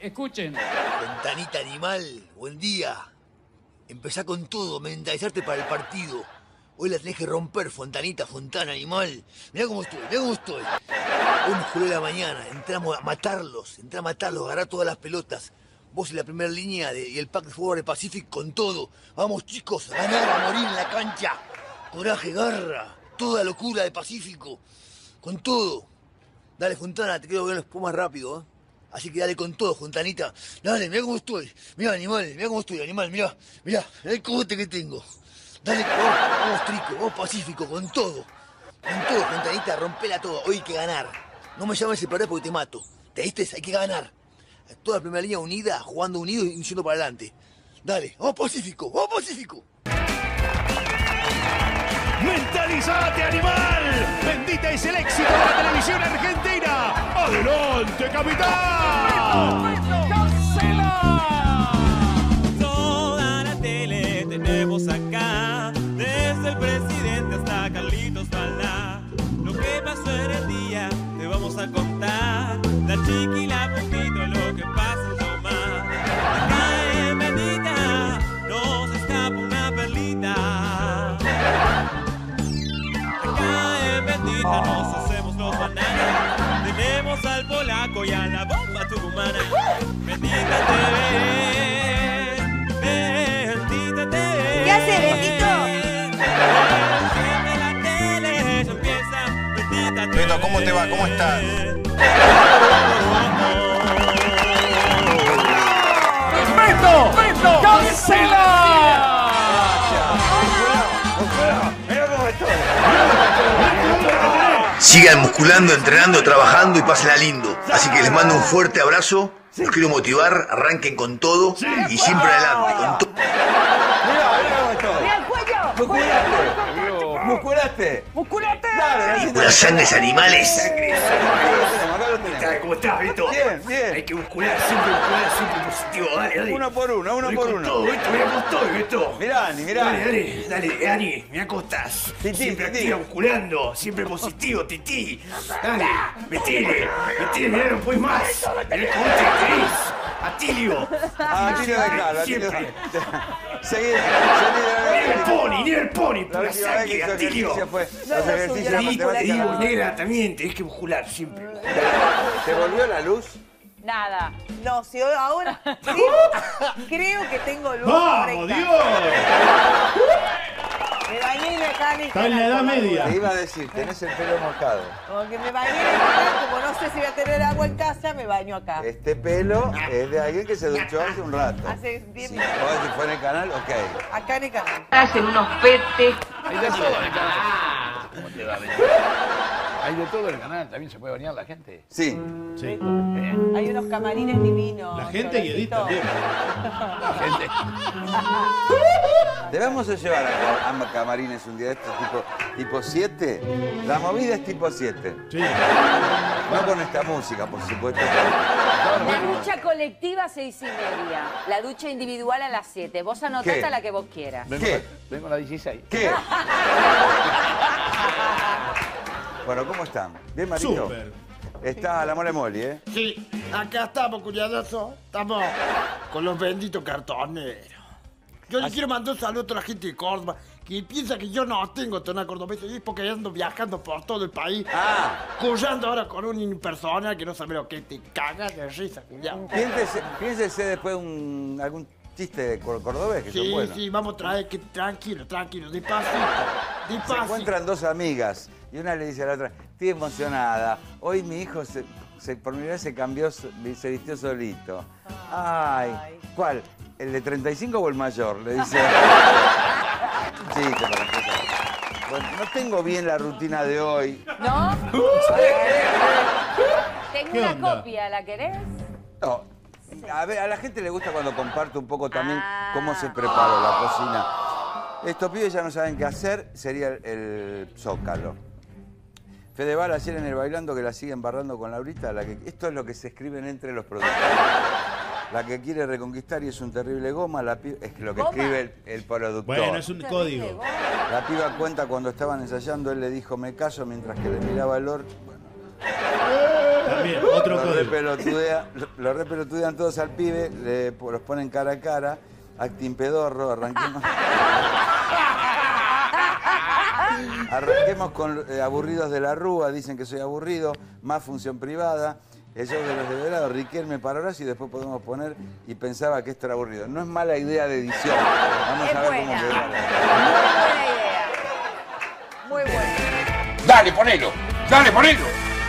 escuchen. Fontanita animal, buen día. Empezá con todo, mentalizarte para el partido. Hoy la tenés que romper, Fontanita, Fontana animal. Mirá cómo estoy, mirá cómo estoy. Hoy nos juró la mañana, entramos a matarlos, agarrar todas las pelotas. Vos en la primera línea y el pack de fútbol de Pacific con todo. Vamos chicos, a ganar, a morir en la cancha. Coraje, garra, toda locura de Pacífico. Con todo. Dale, Fontana, te quiero ver un poco más rápido, ¿eh? Así que dale con todo, Fontanita. Dale, mirá cómo estoy. Mirá, animal, mirá cómo estoy, animal, mirá. Mirá el cogote que tengo. Dale, vamos, Trico, vamos, Pacífico, con todo. Con todo, Fontanita, rompela todo. Hoy hay que ganar. No me llames a perder porque te mato. ¿Te diste? Hay que ganar. Toda la primera línea unida, jugando unidos y yendo para adelante. Dale, vamos, Pacífico, vamos, Pacífico. ¡Mentalizate, animal! Bendita es el éxito de la televisión argentina. ¡Adelante, capitán! ¡Cancela! Toda la tele tenemos acá, desde el presidente hasta Carlitos Balá. Lo que pasó en el día te vamos a contar. La chiqui, la puntito, lo que pasa en Tomás. Acá en Bendita nos escapa una perlita. Bendita nos hacemos los bananas. Tenemos al polaco y a la bomba tucumana. Bendita TV, Bendita TV. ¿Qué hace, Bendito? Enciende la tele, ya empieza Bendita TV. Beto, ¿cómo te va? ¿Cómo estás? ¡Beto! ¡Cancela! Sigan musculando, entrenando, trabajando y pásenla lindo. Así que les mando un fuerte abrazo. Los quiero motivar, arranquen con todo y siempre adelante. Con todo. ¡Mira el cuello! ¡Musculaste! ¡Musculate! Dale, Puras sangres animales. ¿Cómo estás, Beto? Bien, bien. Hay que muscular, siempre positivo. Dale, dale. Uno por uno. Todo, Beto, mira cómo estoy, Beto. Mirá, Ani, mirá. Dale, Ani, mirá cómo estás. Siempre activa, musculando, siempre positivo, tití. Dale, metele, mirá, no puedes más. Mirá cómo te querés. Atilio. Atilio de claro, siempre. Seguí. Ni el pony, pura sangre, Atilio. Te digo, negra, también tenés que muscular siempre. ¿Te volvió la luz? Nada. No, si ahora sí, creo que tengo luz. ¡Vamos, Dios! Me bañé en el canal. Está en la edad media. Te iba a decir, tenés el pelo mojado. Como que me bañé en el canal, como no sé si voy a tener agua en casa, me baño acá. Este pelo es de alguien que se duchó hace un rato. Hace 10 Si minutos. fue en el canal, ok. Acá en el canal. Hacen unos petes. Hay de todo en el canal. ¿Cómo te va, Beto? Hay de todo en el canal. También se puede bañar la gente. Sí. Sí. Hay unos camarines divinos. La gente y Edith también. La gente. Debemos llevar a camarines un día de estos tipo 7. La movida es tipo 7. Sí. No con esta música, por supuesto. La ducha colectiva 6:30. La ducha individual a las 7. Vos anotate ¿Qué? a la que vos quieras. Vengo a la 16. ¿Qué? Bueno, ¿cómo están? ¿Bien, Marito? Súper. Está la mole moli, ¿eh? Sí, acá estamos, curiosos. Estamos con los benditos cartoneros. Yo le quiero mandar un saludo a toda la gente de Córdoba que piensa que yo no tengo tonal cordobesa y es porque ando viajando por todo el país. Cullando ahora con un impersonal que no sabe lo que te cagas de risa, culiao. Piénsese después algún chiste cordobés que son buenos. Sí, vamos a traer que tranquilo, despacito. Se encuentran dos amigas y una le dice a la otra, estoy emocionada, hoy mi hijo por primera vez se cambió, se vistió solito. Ay, ¿cuál? ¿El de 35 o el mayor? Le dice. Sí, para empezar. Bueno, no tengo bien la rutina de hoy. ¿No? Tengo una copia, ¿la querés? No. A ver, a la gente le gusta cuando comparto un poco también cómo se preparó la cocina. Estos pibes ya no saben qué hacer, sería el zócalo. Fedeval ayer en el bailando que la sigue embarrando con Laurita, esto es lo que se escriben entre los productores. La que quiere reconquistar y es un terrible goma, es lo que escribe el productor. Bueno, es un código. La piba cuenta cuando estaban ensayando, él le dijo, me caso mientras que le miraba el orto. Bueno. También, otro Lo código. repelotudean todos al pibe, los ponen cara a cara, acting pedorro, arranquemos. Arranquemos con Aburridos de la Rúa, dicen que soy aburrido, más función privada, el show de los develados, Riquelme para Horacio, y después podemos poner y pensaba que esto era aburrido. No es mala idea de edición. Vamos a ver cómo queda. Muy buena idea. Muy buena. Dale, ponelo. Dale, ponelo.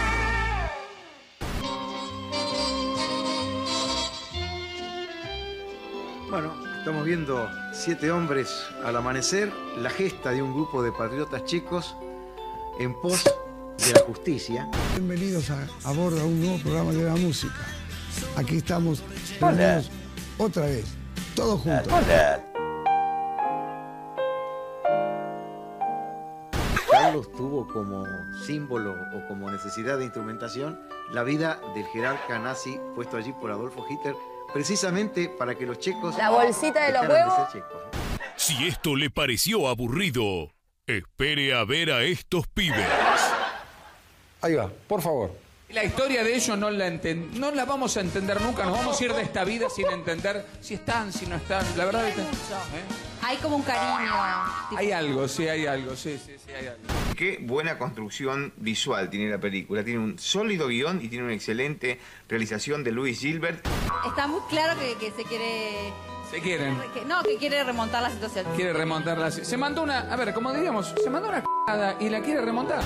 Bueno, estamos viendo 7 hombres al amanecer, la gesta de un grupo de patriotas chicos en pos de la justicia. Bienvenidos a bordo a un nuevo programa de la música. Aquí estamos reunidos otra vez, todos juntos. Hola. Carlos tuvo como símbolo o como necesidad de instrumentación la vida del jerarca nazi puesto allí por Adolfo Hitler, precisamente para que los checos... La bolsita de los dejaran huevos. ser checos. Si esto le pareció aburrido, espere a ver a estos pibes. Ahí va, por favor. La historia de ellos no la vamos a entender nunca. Nos vamos a ir de esta vida sin entender si están, si no están. La verdad es que... Hay como un cariño. Hay algo, sí, hay algo. Sí, hay algo. Qué buena construcción visual tiene la película. Tiene un sólido guión y tiene una excelente realización de Louis Gilbert. Está muy claro que se quiere... Se quieren. que quiere remontar la situación. Quiere remontarla. Se mandó una... A ver, como diríamos, se mandó una c***ada y la quiere remontar.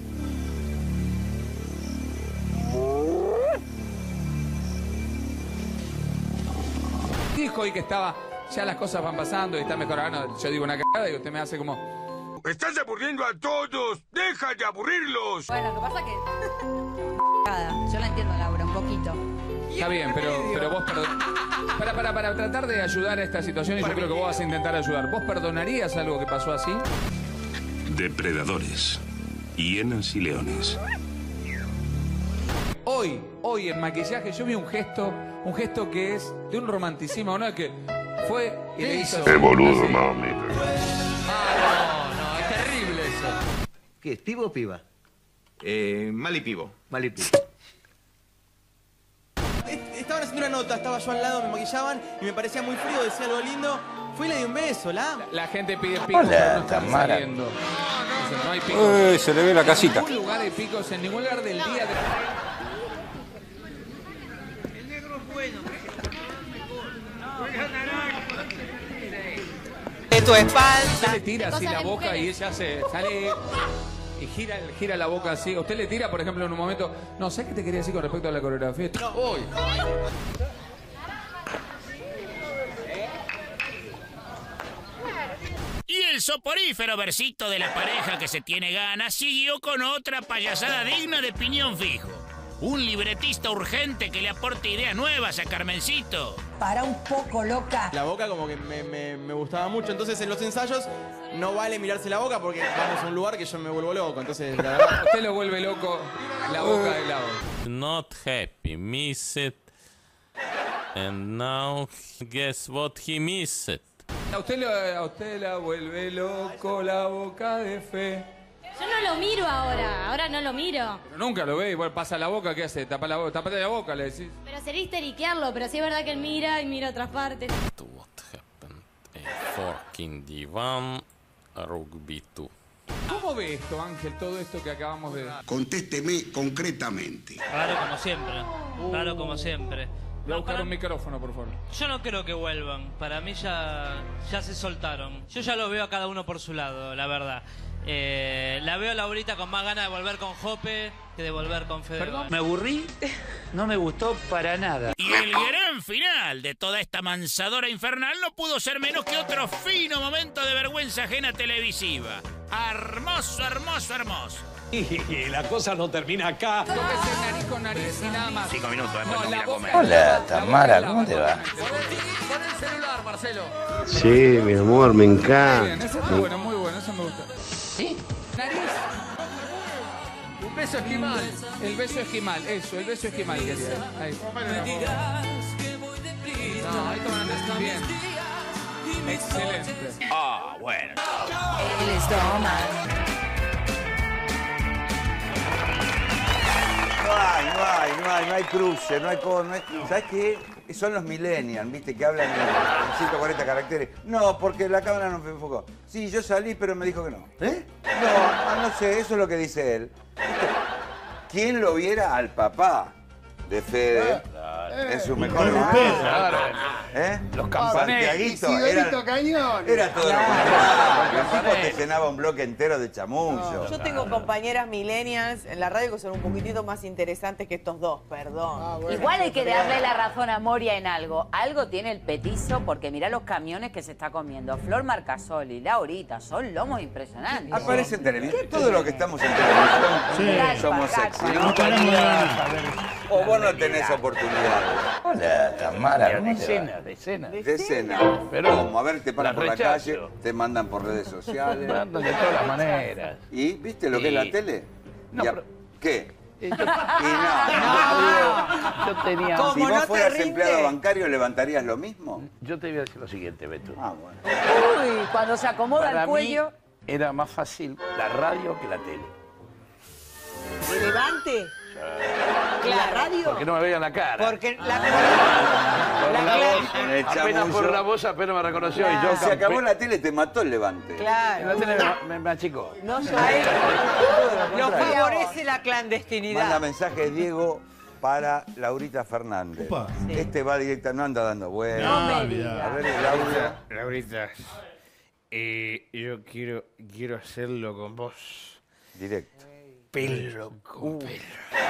Dijo hoy que estaba... Ya las cosas van pasando y está mejorando. Yo digo una cagada y usted me hace como... ¡Estás aburriendo a todos! ¡Deja de aburrirlos! Bueno, lo que pasa que... Yo la entiendo, Laura, un poquito. Está bien, pero vos para tratar de ayudar a esta situación, y yo creo que vos vas a intentar ayudar. ¿Vos perdonarías algo que pasó así? Depredadores, hienas y leones. Hoy en maquillaje yo vi un gesto que es de un romanticismo, ¿no? Que fue y le hizo... ¡Qué boludo, mami! No, es terrible eso. ¿Qué es, pibo o piba? Mal y pibo. Mal y pibo. Estaban haciendo una nota, estaba yo al lado, me maquillaban y me parecía muy frío, decía algo lindo. Fui y le di un beso, La gente pide picos, pero no están saliendo. No hay picos. Uy, se le ve la casita. En ningún lugar hay picos, en ningún lugar del día. El negro es bueno. De tu espalda. Usted le tira así la boca y ella sale y gira la boca así. Usted le tira, por ejemplo, en un momento... No, ¿sabes qué te quería decir con respecto a la coreografía? No, hoy. Y el soporífero versito de la pareja que se tiene ganas siguió con otra payasada digna de piñón fijo. Un libretista urgente que le aporte ideas nuevas a Carmencito. Para un poco, loca. La boca como que me gustaba mucho, entonces en los ensayos no vale mirarse la boca porque vamos a un lugar que yo me vuelvo loco, entonces la verdad... Usted lo vuelve loco la boca de lado. Not happy, miss it. And now guess what he missed. A usted la vuelve loco la boca de fe. Yo no lo miro ahora no lo miro. Pero nunca lo ve, igual pasa la boca, ¿qué hace? Tapate la boca, le decís. Pero sería histeriquearlo, pero sí es verdad que él mira y mira otras partes. What happened? A fork in the one, a rugby 2. ¿Cómo ve esto, Ángel, todo esto que acabamos de...? Contésteme concretamente. Raro como siempre. Raro como siempre. Voy a buscar un micrófono, por favor. Yo no creo que vuelvan. Para mí ya se soltaron. Yo ya lo veo a cada uno por su lado, la verdad. La veo a Laurita con más ganas de volver con Jope que de volver con Fede. ¿Perdón? ¿Me aburrí? No me gustó para nada. Y el gran final de toda esta mansadora infernal no pudo ser menos que otro fino momento de vergüenza ajena televisiva. Hermoso, hermoso, hermoso. Y la cosa no termina acá. Tóquese nariz con nariz y nada más. 5 minutos después No, no, la voy a boca- comer. Hola, Tamara, ¿cómo te va? Pon el celular, Marcelo. Sí, mi amor, me Muy bien, encanta. eso está bueno, muy bueno, eso me gusta. ¿Sí? Nariz. Un beso esquimal. El beso esquimal, eso, el beso esquimal quería. Ahí. No, ahí toman bien. Excelente. Ah, bueno. El estómago. No hay cruce, no hay... ¿Sabes qué? Son los millennials, ¿viste? Que hablan en 140 caracteres. No, porque la cámara no me enfocó. Sí, yo salí, pero me dijo que no. ¿Eh? No sé, eso es lo que dice él. ¿Quién lo viera al papá de Fede en su mejor momento? Los Santiaguito Cañón. era todo lo contrario. El tipo te llenaba un bloque entero de chamullo. Yo tengo compañeras millennials en la radio que son un poquitito más interesantes que estos dos, perdón. Igual hay que darle la razón a Moria en algo. Algo tiene el petizo, porque mirá los camiones que se está comiendo. Flor Marcasoli, Laurita, son lomos impresionantes. Aparece en televisión. Todo lo que estamos en televisión somos sexy, ¿no? O vos no tenés oportunidades. Hola, Tamara. Decena. Pero, como a ver, te paran por la calle, te mandan por redes sociales. Mandan de todas las maneras. ¿Y viste lo que es la tele? No, pero... ¿Qué? Yo tenía... Si vos fueras empleado bancario, ¿levantarías lo mismo? Yo te voy a decir lo siguiente, Beto. Bueno. Uy, cuando se acomoda Para el cuello... mí era más fácil la radio que la tele. ¿Relevante? ¿La radio? Porque no me veían la cara. Porque la voz, apenas por la voz apenas me reconoció. Claro. Y yo Se acabó la tele, te mató el Levante. Claro. La tele me achicó. No, a él lo favorece la clandestinidad. Manda mensaje Diego para Laurita Fernández. Sí. Este va directo, no anda dando vueltas. No, A ver, Laura. Laurita, yo quiero hacerlo con vos. Directo. Pelo con pelo.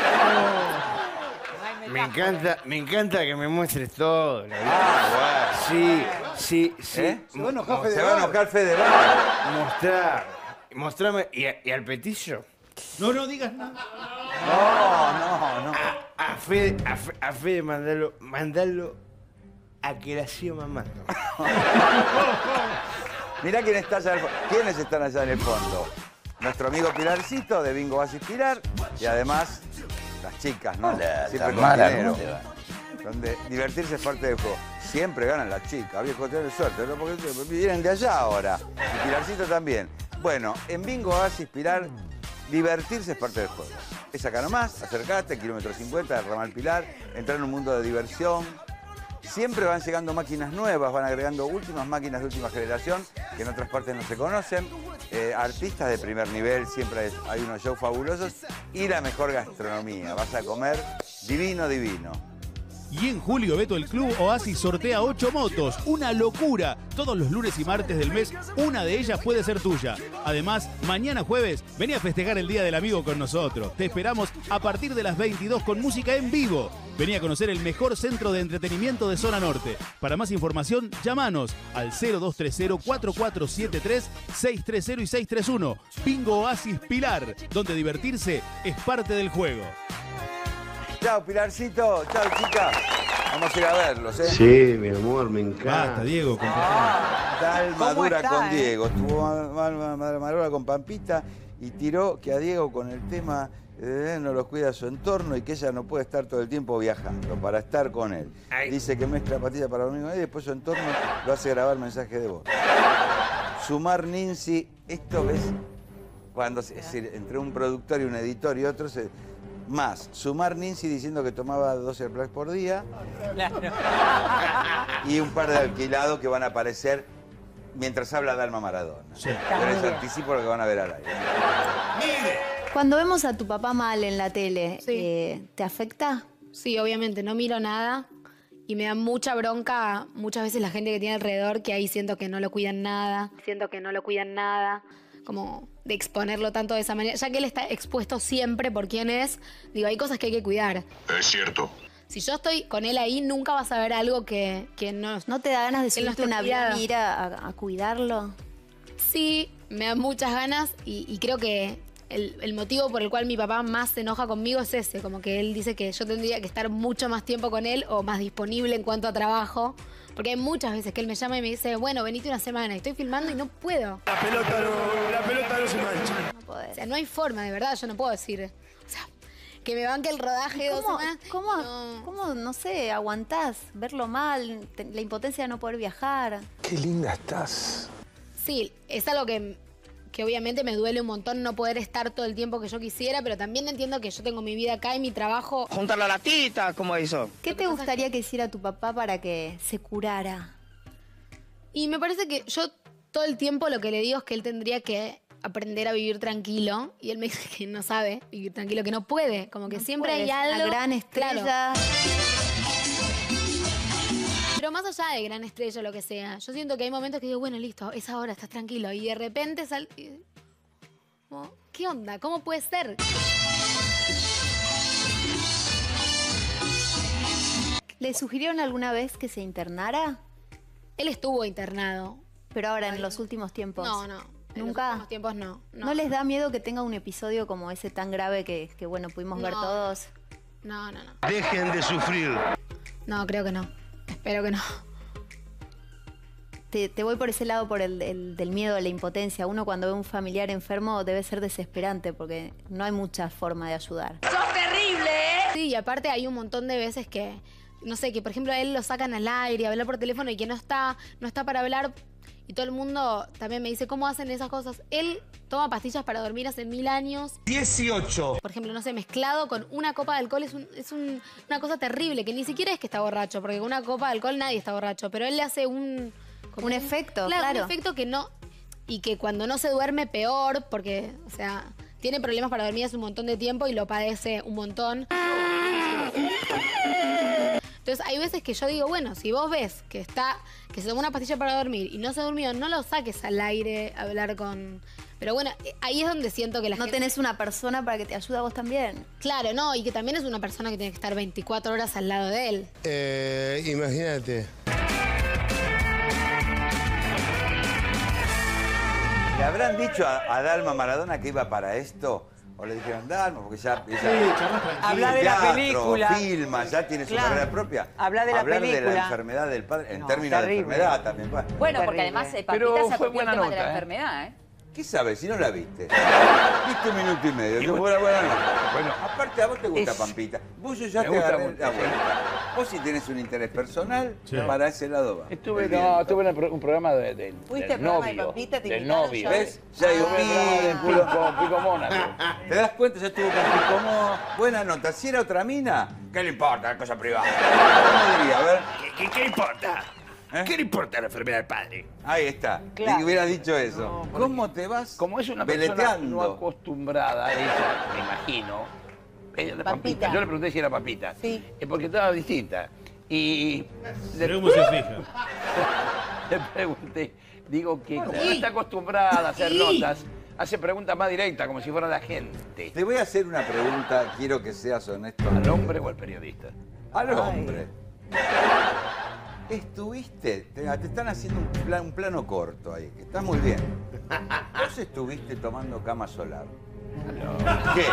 Me encanta que me muestres todo. Bueno. Sí. Se va a enojar Fede. Mostrame. ¿Y al petizo? No digas nada. No. A Fede mandalo a que la siga mamando. Mirá quién está allá. ¿Quiénes están allá en el fondo? Nuestro amigo Pilarcito de Bingo Oasis Pilar y además las chicas, ¿no? Hola, siempre Tamara, con dinero. ¿cómo te va? Donde divertirse es parte del juego. Siempre ganan las chicas, viejo, tienen suerte, ¿no? Porque vienen de allá ahora. Y Pilarcito también. Bueno, en Bingo Oasis Pilar, divertirse es parte del juego. Es acá nomás, acercate, kilómetro 50 del Ramal Pilar, entrar en un mundo de diversión. Siempre van llegando máquinas nuevas, van agregando últimas máquinas de última generación que en otras partes no se conocen. Artistas de primer nivel, siempre hay unos shows fabulosos y la mejor gastronomía. Vas a comer divino. Y en julio, Beto, el Club Oasis sortea 8 motos. ¡Una locura! Todos los lunes y martes del mes, una de ellas puede ser tuya. Además, mañana jueves, vení a festejar el Día del Amigo con nosotros. Te esperamos a partir de las 22 con música en vivo. Vení a conocer el mejor centro de entretenimiento de Zona Norte. Para más información, llámanos al 0230-4473-630 y 631. Bingo Oasis Pilar, donde divertirse es parte del juego. Chao, Pilarcito. Chao, chicas. Vamos a ir a verlos, ¿eh? Sí, mi amor, me encanta. Basta, Diego. Tal Madura está, con Diego. Estuvo Madura con Pampita y tiró que a Diego con el tema no los cuida su entorno y que ella no puede estar todo el tiempo viajando para estar con él. Dice que mezcla pastillas para dormir con él y después su entorno lo hace grabar mensajes de voz. Sumar Nincy, esto ves cuando entre un productor y un editor y otro más, sumar Nincy diciendo que tomaba 12 plaques por día. Y un par de alquilados que van a aparecer mientras habla Dalma Maradona. Sí. Yo les anticipo lo que van a ver al aire. Cuando vemos a tu papá mal en la tele, ¿te afecta? Sí, obviamente, no miro nada y me da mucha bronca muchas veces la gente que tiene alrededor, que ahí siento que no lo cuidan nada. Como de exponerlo tanto de esa manera, ya que él está expuesto siempre por quién es, digo, hay cosas que hay que cuidar. Es cierto. Si yo estoy con él ahí, nunca vas a ver algo que no... ¿No te da ganas de subirte un avión y ir a a cuidarlo? Sí, me da muchas ganas y creo que el motivo por el cual mi papá más se enoja conmigo es ese, como que él dice que yo tendría que estar mucho más tiempo con él o más disponible en cuanto a trabajo. Porque hay muchas veces que él me llama y me dice, bueno, venite una semana, y estoy filmando y no puedo. La pelota no se mancha. No podés. O sea, no hay forma, de verdad, yo no puedo decir. O sea, que me banque el rodaje 2 semanas. ¿Cómo, no sé, aguantás verlo mal, la impotencia de no poder viajar? Qué linda estás. Sí, es algo que que obviamente me duele un montón no poder estar todo el tiempo que yo quisiera, pero también entiendo que yo tengo mi vida acá y mi trabajo. Juntar la latita, como hizo. ¿Qué te gustaría que hiciera tu papá para que se curara? Y me parece que yo todo el tiempo lo que le digo es que él tendría que aprender a vivir tranquilo. Y él me dice que no sabe vivir tranquilo, que no puede. Como que siempre hay algo. Una gran estrella. Claro. Pero más allá de gran estrella o lo que sea, yo siento que hay momentos que digo, bueno, listo, es ahora, estás tranquilo. Y de repente ¿qué onda? ¿Cómo puede ser? ¿Le sugirieron alguna vez que se internara? Él estuvo internado. Pero ahora, en los últimos tiempos. No. En ¿Nunca? los últimos tiempos no. ¿No les da miedo que tenga un episodio como ese tan grave que bueno, pudimos ver todos? No. Dejen de sufrir. No, creo que no. Espero que no. Te voy por ese lado, por el del miedo a la impotencia. Uno cuando ve un familiar enfermo debe ser desesperante porque no hay mucha forma de ayudar. ¡Sos terrible! Sí, y aparte hay un montón de veces que, no sé, que por ejemplo a él lo sacan al aire, a hablar por teléfono y que no está para hablar. Y todo el mundo también me dice, ¿cómo hacen esas cosas? Él toma pastillas para dormir hace 1000 años. 18. Por ejemplo, no sé, mezclado con una copa de alcohol es una cosa terrible, que ni siquiera es que está borracho, porque con una copa de alcohol nadie está borracho, pero él le hace un efecto, claro. Un efecto que no, y que cuando no se duerme peor, porque, o sea, tiene problemas para dormir hace un montón de tiempo y lo padece un montón. Entonces hay veces que yo digo, bueno, si vos ves que se tomó una pastilla para dormir y no se durmió, no lo saques al aire a hablar con... Pero bueno, ahí es donde siento que la gente... No tenés una persona para que te ayude a vos también. Claro, no, y que también es una persona que tiene que estar 24 horas al lado de él. Imagínate. ¿Le habrán dicho a Dalma Maradona que iba para esto? ¿O le dijeron Dalma? Porque ya Habla de la película. Filma, ya tiene su carrera propia. Habla de la Hablar película. de la enfermedad del padre, en términos terrible. de enfermedad también. Bueno, porque además Pampita se apropió el tema de la enfermedad, ¿eh? ¿Qué sabes si no la viste? Viste 1 minuto y medio. Que fue buena nota. Bueno, aparte a vos te gusta Pampita. Vos yo ya te agarré la vuelta. Vos si tenés un interés personal, para ese lado va. Estuve en un programa del ¿Fuiste al programa de novio. Pampita? ¿Te Del invitaron novio. ya? ¿Ves? Ya hay un Pico Mónaco. ¿Te das cuenta? Ya estuvo con Pico Mónaco. Buena nota. Si era otra mina, ¿qué le importa? Cosa privada. ¿Cómo diría? A ver. ¿Qué importa? ¿Qué le importa la enfermedad del padre? Ahí está. Claro. Y hubieras dicho eso. ¿Cómo te vas Como es una persona veleteando? no acostumbrada, ella, me imagino. Ella, Pampita. Yo le pregunté si era Pampita. Sí. Es porque estaba distinta. Y... Pero ¿cómo se fija? Le pregunté, digo que como no está acostumbrada a hacer notas, hace preguntas más directas, como si fuera la gente. Te voy a hacer una pregunta, quiero que seas honesto. ¿Al hombre o al periodista? Al hombre. Estuviste, te están haciendo un plano corto ahí, que está muy bien. Vos estuviste tomando cama solar. ¿Qué?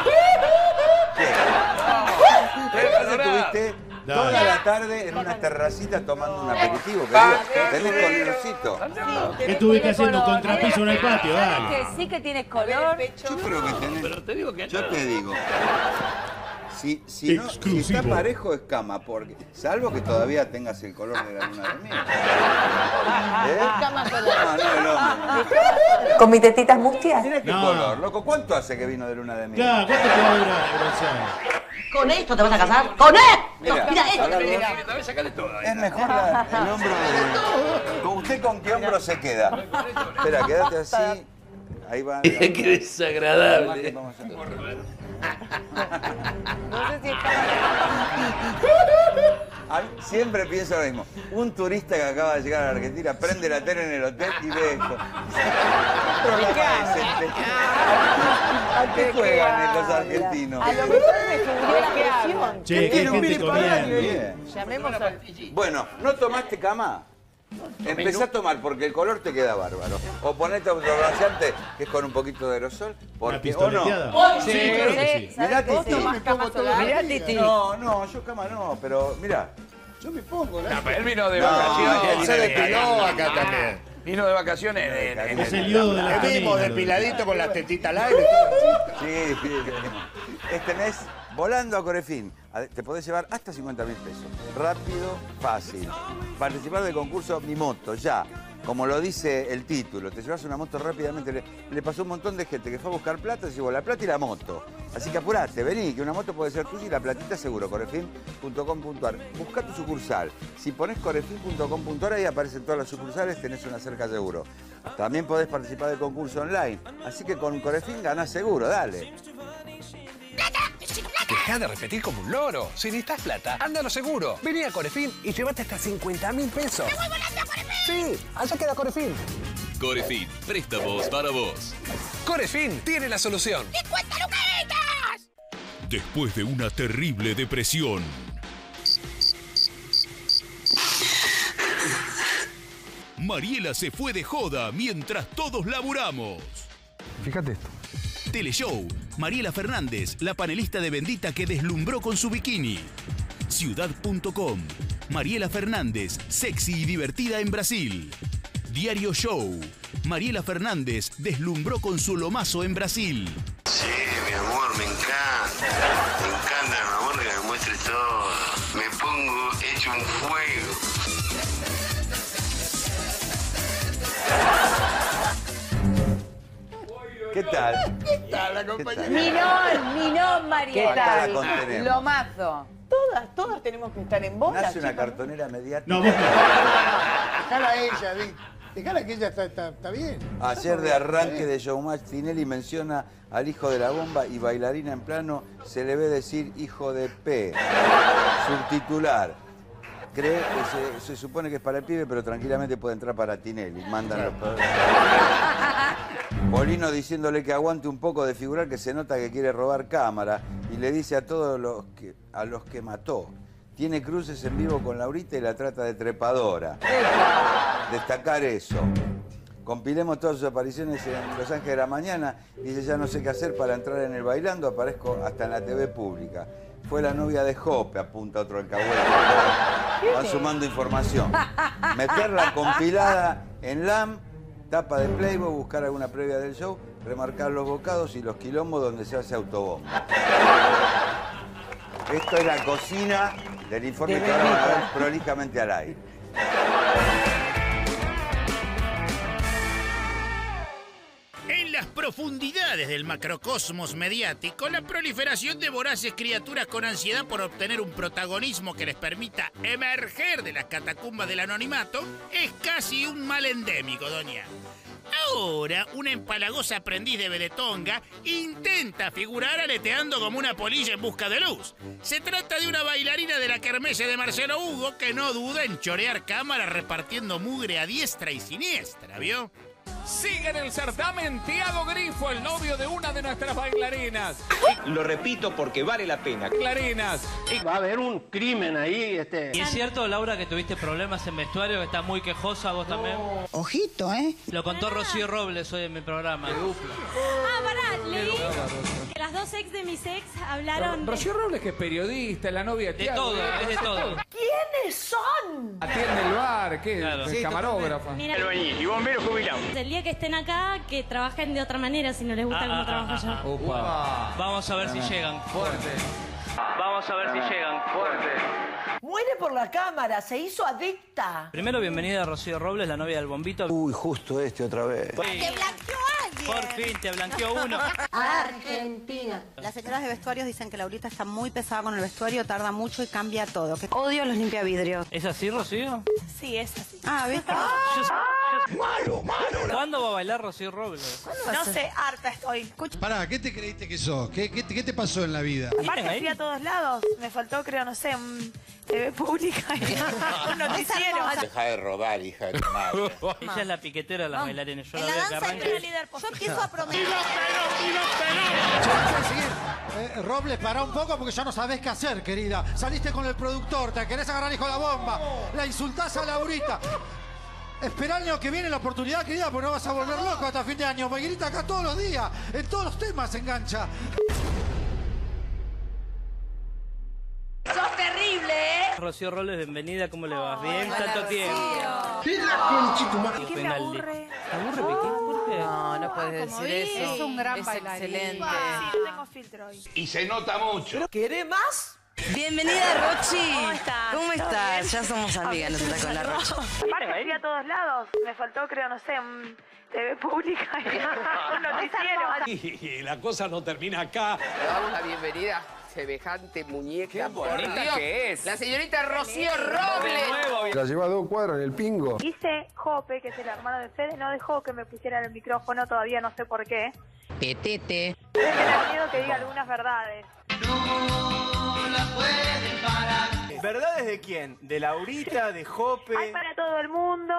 Vos estuviste toda la tarde en unas terracitas tomando un aperitivo, tenés colorcito. ¿Qué estuviste haciendo? Contrapiso en el patio, dale. Que sí que tienes color. Yo creo que tenés. Pero te digo que Yo te digo. Si está parejo es cama, porque salvo que todavía tengas el color de la luna de miel. Cama solar. No, el hombre. ¿Con mis tetitas mustias? Mirá qué color, loco. ¿Cuánto hace que vino de luna de miel? Claro, ¿cuánto te va a durar el bronceado? ¿Con esto te vas a casar? ¡Con esto! Mira esto. Sacale todo. Es mejor el hombro de... ¿Con usted con qué hombro se queda? Espera, quédate así. Ahí va. Qué desagradable. No sé si está... Siempre pienso lo mismo. Un turista que acaba de llegar a la Argentina prende la tele en el hotel y ve esto. ¿A qué juegan los argentinos? A lo mejor me subió la presión. Che, qué gente comiendo. Llamemos a... Bueno, ¿no tomaste cama? Empecé a tomar porque el color te queda bárbaro. O ponete autobronceante, que es con un poquito de aerosol. Porque, ¿o no? Sí, claro que sí. Mirá, Titi. Mirá, Titi. No, yo cama no, pero mirá. Yo me pongo. Él vino de vacaciones. se depiló acá también. Vino de vacaciones en Es el yodo de la vimos depiladito con la tetita al aire. Sí, tenés volando a Corefín. Te podés llevar hasta 50.000 pesos. Rápido, fácil. Participar del concurso Mi Moto, ya. como lo dice el título, te llevas una moto rápidamente. Le pasó a un montón de gente que fue a buscar plata, se llevó la plata y la moto. Así que apurate, vení, que una moto puede ser tuya y la platita seguro, corefin.com.ar. Busca tu sucursal. Si pones corefin.com.ar, ahí aparecen todas las sucursales, tenés una cerca seguro. También podés participar del concurso online. Así que con Corefin ganás seguro, dale. Dejá de repetir como un loro. Si necesitas plata, anda a lo seguro. Vení a Corefin y llévate hasta 50.000 pesos. ¡Me voy volando a Corefin! Sí, allá queda Corefin. Corefin, préstamos para vos. Corefin tiene la solución. ¡50 lucas! Después de una terrible depresión, Mariela se fue de joda mientras todos laburamos. Fíjate esto. Teleshow. Mariela Fernández, la panelista de Bendita que deslumbró con su bikini. Ciudad.com. Mariela Fernández, sexy y divertida en Brasil. Diario Show. Mariela Fernández deslumbró con su lomazo en Brasil. Sí, mi amor, me encanta. Me encanta, mi amor, que me muestres todo. Me pongo hecho un fuego. ¿Qué tal? ¿Qué tal la compañera? Minón, Mariela. ¿Qué tal la contenemos? Lomazo. Todas tenemos que estar en bola. Nace una chicos. cartonera mediática. No, Dejala a ella, Vic. Dejala que ella está bien. Ayer de arranque de Showmatch, Tinelli menciona al hijo de la bomba y bailarina en plano se le ve decir hijo de P. Subtitular. Cree que se supone que es para el pibe, pero tranquilamente puede entrar para Tinelli. Mandan los Polino diciéndole que aguante un poco de figurar, que se nota que quiere robar cámara. Y le dice a todos los que mató. Tiene cruces en vivo con Laurita y la trata de trepadora. Destacar eso. Compilemos todas sus apariciones en Los Ángeles de la Mañana. Dice, ya no sé qué hacer para entrar en el bailando. Aparezco hasta en la TV pública. Fue la novia de Jope, apunta otro alcahuete. Van sumando información. Meterla compilada en LAM, tapa de Playboy, buscar alguna previa del show, remarcar los bocados y los quilombos donde se hace autobomba. Esto es la cocina del informe que ahora van a ver prolijamente al aire. En las profundidades del macrocosmos mediático, la proliferación de voraces criaturas con ansiedad por obtener un protagonismo que les permita emerger de las catacumbas del anonimato es casi un mal endémico, doña. Ahora, una empalagosa aprendiz de vedetonga intenta figurar aleteando como una polilla en busca de luz. Se trata de una bailarina de la kermesse de Marcelo Hugo que no duda en chorear cámaras repartiendo mugre a diestra y siniestra, ¿vio? Sigue en el certamen Tiago Grifo, el novio de una de nuestras bailarinas. Lo repito porque vale la pena. Clarinas. Va a haber un crimen ahí, ¿Y es cierto, Laura, que tuviste problemas en vestuario, que estás muy quejosa vos también? Ojito, ¿eh? Lo contó Rocío Robles hoy en mi programa. Ah, pará, leí que las dos ex de mis ex hablaron de... Rocío Robles, que es periodista, es la novia de Tiago. todo, es de todo. ¿Quiénes son? Atiende el bar, ¿qué? Claro. Es Sí, camarógrafa. Mira, y bombero jubilado. el día que estén acá, que trabajen de otra manera si no les gusta cómo trabajo yo. Opa. Vamos a ver si llegan. Fuerte. Vamos a ver si llegan. Fuerte. Muere por la cámara, se hizo adicta. Primero, bienvenida a Rocío Robles, la novia del Bombito. Uy, justo otra vez. ¡Te blanqueó alguien! Por fin, te blanqueó uno. Argentina. Las señoras de vestuarios dicen que Laurita está muy pesada con el vestuario, tarda mucho y cambia todo. Que odio los limpiavidrios. ¿Es así, Rocío? Sí, es así. Ah, ¿viste? Malo. ¿Cuándo va a bailar Rocío Robles? No sé, harta estoy. Pará, ¿qué te creíste que sos? ¿Qué te pasó en la vida? Aparte fui a todos lados. Me faltó, creo, no sé, TV pública y un noticiero. Deja de robar, hija de tu madre. Ella es la piquetera de las bailarinas. Yo En la la veo que danza arranca. soy la líder Yo empiezo a prometer. Robles, pará un poco porque ya no sabés qué hacer, querida. Saliste con el productor, te querés agarrar hijo de la bomba. La insultás a Laurita. Esperá el año que viene la oportunidad, querida, porque no vas a volver loco hasta fin de año. Me grita acá todos los días. En todos los temas se engancha. ¡Sos terrible, eh! Rocío Robles, bienvenida, ¿cómo le va? Bien, tanto tiempo. ¿Qué me aburre? ¿Te aburre, Piqué? ¿Por qué? No, no puedes decir eso. Es un gran es bailarín. excelente. Sí, yo tengo filtro hoy. Y se nota mucho. ¿Quiere más? Bienvenida, Rochi. ¿Cómo estás? ¿Cómo estás? Ya somos amigas nosotras con la Rochi. Aparte fui a todos lados. Me faltó, creo, no sé, TV pública y un noticiero. Y la cosa no termina acá. Le damos la bienvenida. Semejante muñeca. Qué bonita por Dios. que es. La señorita Rocío Robles. La lleva a 2 cuadras en el pingo. Dice Jope, que es el hermano de Fede, no dejó que me pusiera el micrófono, todavía no sé por qué. Petete. Debe tener miedo que diga algunas verdades. ¿Verdades de quién? ¿De Laurita? ¿De Jope? Hay para todo el mundo.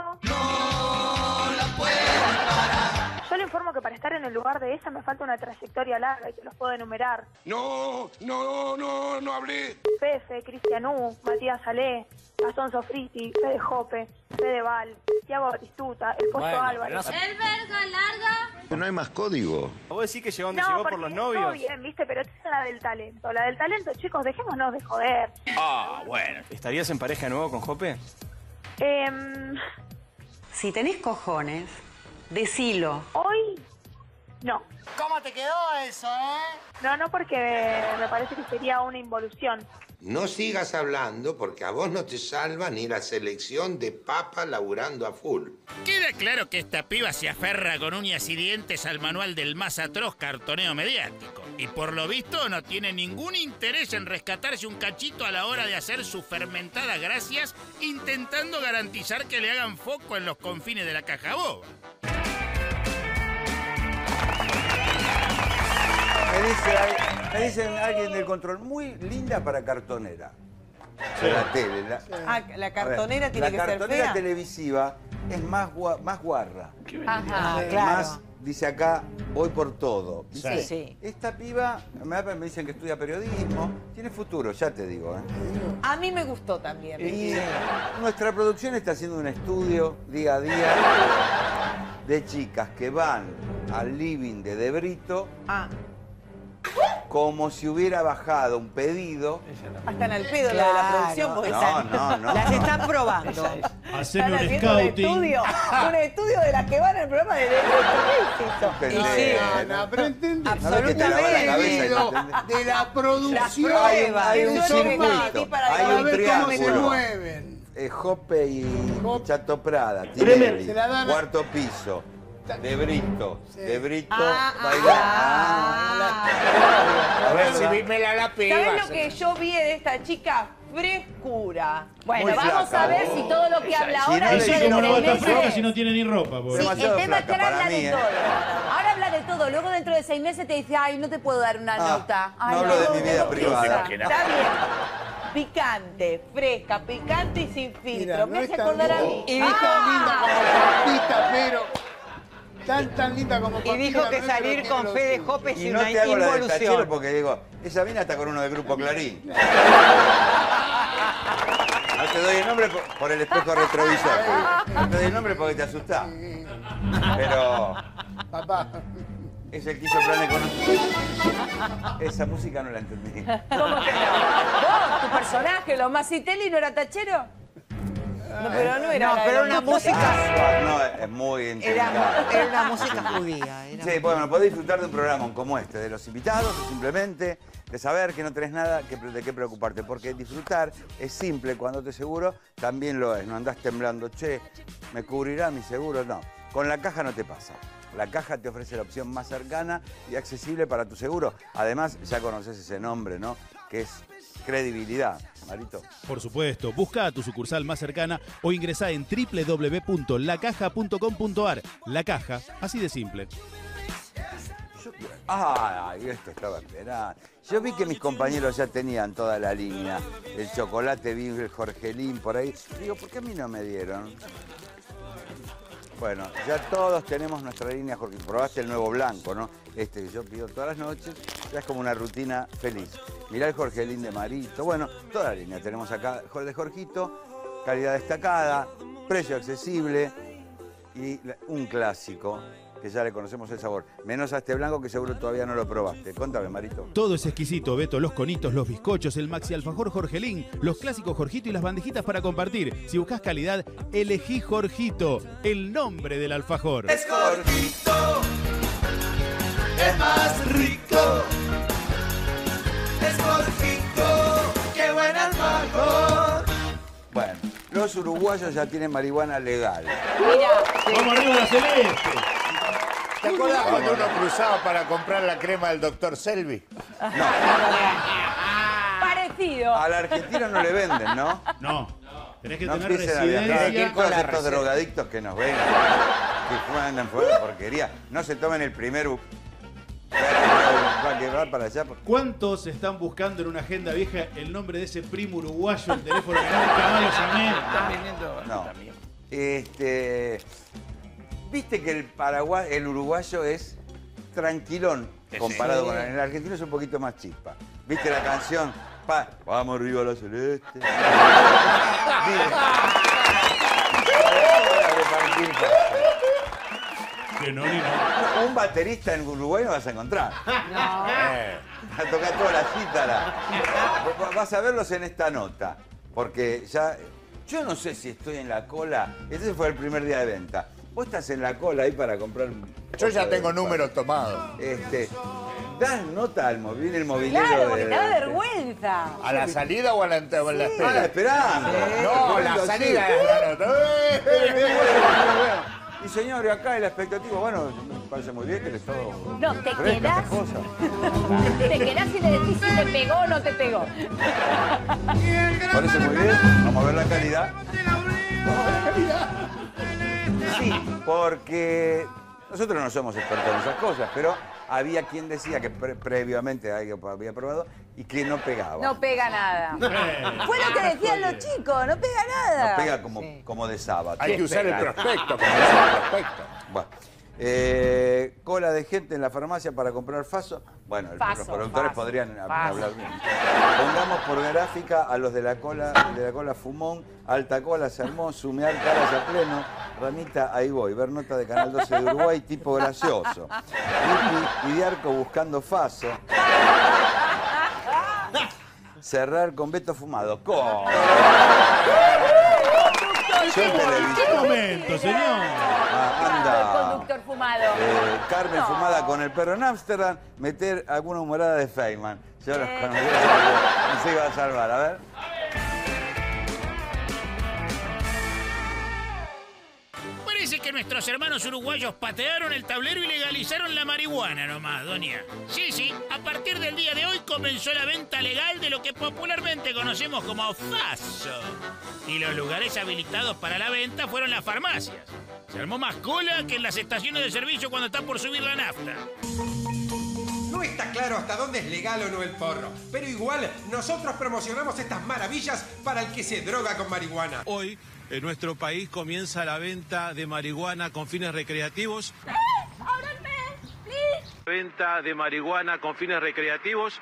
Yo le informo que para estar en el lugar de ella me falta una trayectoria larga y te los puedo enumerar. No hablé. Pefe, Cristianú, Matías Salé, Gastón Sofriti, Fede Jope, Fede Val, Tiago Batistuta, El Pollo Álvarez. El verga larga. No hay más código. ¿Vos decís que llegó donde No, llegó porque por los todo novios? bien, viste, pero esta es la del talento. La del talento, chicos, dejémonos de joder. Ah, bueno. ¿Estarías en pareja de nuevo con Jope? Si tenés cojones, decilo. Hoy, no. ¿Cómo te quedó eso, No, porque me parece que sería una involución. No sigas hablando porque a vos no te salva ni la selección de papa laburando a full. Queda claro que esta piba se aferra con uñas y dientes al manual del más atroz cartoneo mediático. Y por lo visto no tiene ningún interés en rescatarse un cachito a la hora de hacer sus fermentadas gracias, intentando garantizar que le hagan foco en los confines de la caja boba. Me dicen alguien del control, muy linda para cartonera. Sí. La tele. La cartonera tiene que ser fea. La cartonera televisiva es más guarra. Ajá, claro. Más, dice acá, voy por todo. Sí, sí. Esta piba, me dicen que estudia periodismo, tiene futuro, ya te digo. A mí me gustó también. Y nuestra producción está haciendo un estudio día a día de chicas que van al living de Brito. Como si hubiera bajado un pedido. Están al pedo la de la producción porque no. las están probando. Haceme Están un haciendo scouting. un estudio de las que van al programa de Pero entendés. Absolutamente. De la producción. Hay un circuito, hay un cómo se triángulo. mueven. Jope y Chato Prada, Tremendo. Tinelli, Se la dan a- cuarto piso, de Brito, bailar. A ver si víme la piba. ¿Sabés lo que yo vi de esta chica? Frescura. Bueno, Muy vamos flaca. a ver si todo lo que habla Si ahora no Y le sí, digo, como no va a estar 3 meses. flaca si no tiene ni ropa, pobre. Sí, el Demasiado tema es que flaca ahora para habla mí, de todo. Ahora habla de todo. Luego dentro de 6 meses te dice, ay, no te puedo dar una nota. Ay, no hablo de mi vida tengo privada. prisa. Está bien. Picante, fresca, picante y sin filtro. Me hace acordar a mí. Y dijo linda como Pampita, pero tan linda como Pampita. Y dijo que pero salir tiene con lo Fede suyo. Jope es Y no una te hago la del tachero involución. porque digo, esa mina está con uno del grupo Clarín. No te doy el nombre por el espejo retrovisor. No te doy el nombre porque te asustás. Pero Papá. es el que hizo plan económico. Esa música no la entendí. ¿Cómo que no? ¿Vos, tu personaje, lo más Citelli, no era tachero? No, pero no era. No, pero una música. No, es muy Era inteligente. una música judía. Sí, bueno, podés disfrutar de un programa como este, de los invitados, o simplemente de saber que no tenés nada de qué preocuparte, porque disfrutar es simple cuando te seguro, también lo es, no andás temblando, che, ¿me cubrirá mi seguro? No, con La Caja no te pasa. La Caja te ofrece la opción más cercana y accesible para tu seguro. Además, ya conoces ese nombre, ¿no? Que es credibilidad, Marito. Por supuesto, busca a tu sucursal más cercana o ingresá en www.lacaja.com.ar. La Caja, así de simple. Esto estaba esperando. Yo vi que mis compañeros ya tenían toda la línea. El chocolate, vi el Jorgelín por ahí. Digo, ¿por qué a mí no me dieron? Bueno, ya todos tenemos nuestra línea Jorgelín. Probaste el nuevo blanco, ¿no? Este que yo pido todas las noches. Ya es como una rutina feliz. Mirá el Jorgelín de Marito. Bueno, toda la línea tenemos acá de Jorgito. Calidad destacada, precio accesible y un clásico que ya le conocemos el sabor. Menos a este blanco que seguro todavía no lo probaste. Contame, Marito. Todo es exquisito, Beto, los conitos, los bizcochos, el maxi alfajor Jorgelín, los clásicos Jorgito y las bandejitas para compartir. Si buscas calidad, elegí Jorgito, el nombre del alfajor. Es Jorgito, es más rico. Es Jorgito, que los uruguayos ya tienen marihuana legal. ¡Vamos arriba la celeste! ¿Te acuerdas cuando uno cruzaba para comprar la crema del doctor Selby? Parecido. Al argentino no le venden, ¿no? No. Tenés que No tener empiecen a viajar residencia. aquí todos estos drogadictos que nos ven, que fuman fuera de porquería. No se tomen el primer va a quedar para allá. ¿Cuántos están buscando en una agenda vieja el nombre de ese primo uruguayo, el teléfono que nunca más lo llamé? Están vendiendo No. Viste que el uruguayo es tranquilón comparado con el argentino, es un poquito más chispa. ¿Viste la canción? Vamos arriba a la celeste. Que no, ni no. Un baterista en Uruguay no vas a encontrar. No. A tocar toda la cítara. Vas a verlos en esta nota. Porque ya... Yo no sé si estoy en la cola. Este fue el primer día de venta. Vos estás en la cola ahí para comprar... Yo ya tengo números tomados. Das nota al viene el mobiliario. Claro, porque te da vergüenza. ¿A la salida o a la espera? A la esperando. No, la salida es la nota. Y señores, acá el expectativo, bueno, me parece muy bien que el Estado... No, te ofrezca quedás. estas cosas. Te quedás y le decís si te pegó o no te pegó. Me parece muy bien. Vamos a ver la calidad. Sí, porque nosotros no somos expertos en esas cosas, pero había quien decía que previamente había probado y que no pegaba. No pega nada. Fue lo que decían los chicos, no pega nada. No pega como de sábado. Hay que usar el prospecto, como dice el prospecto. Bueno, cola de gente en la farmacia para comprar Faso. Bueno, los productores podrían hablar bien. Pongamos por gráfica a los de la cola Fumón, Alta Cola se armó, Sumear caras a pleno, Ramita, ahí voy, ver nota de Canal 12 de Uruguay, tipo gracioso. Lupi y Diarco buscando Faso. Cerrar con Beto Fumado. ¿Cómo? Yo en televisión. ¿Qué momento, señor? Anda. El conductor fumado. Carmen fumada con el perro en Ámsterdam, meter alguna humorada de Feynman. Yo los conocí, no se iba a salvar, a ver. Parece que nuestros hermanos uruguayos patearon el tablero y legalizaron la marihuana nomás, doña. Sí, a partir del día de hoy comenzó la venta legal de lo que popularmente conocemos como Faso. Y los lugares habilitados para la venta fueron las farmacias. Se armó más cola que en las estaciones de servicio cuando está por subir la nafta. No está claro hasta dónde es legal o no el porro, pero igual nosotros promocionamos estas maravillas para el que se droga con marihuana. Hoy, en nuestro país comienza la venta de marihuana con fines recreativos. ¡Ábranme! ¡Please! Venta de marihuana con fines recreativos.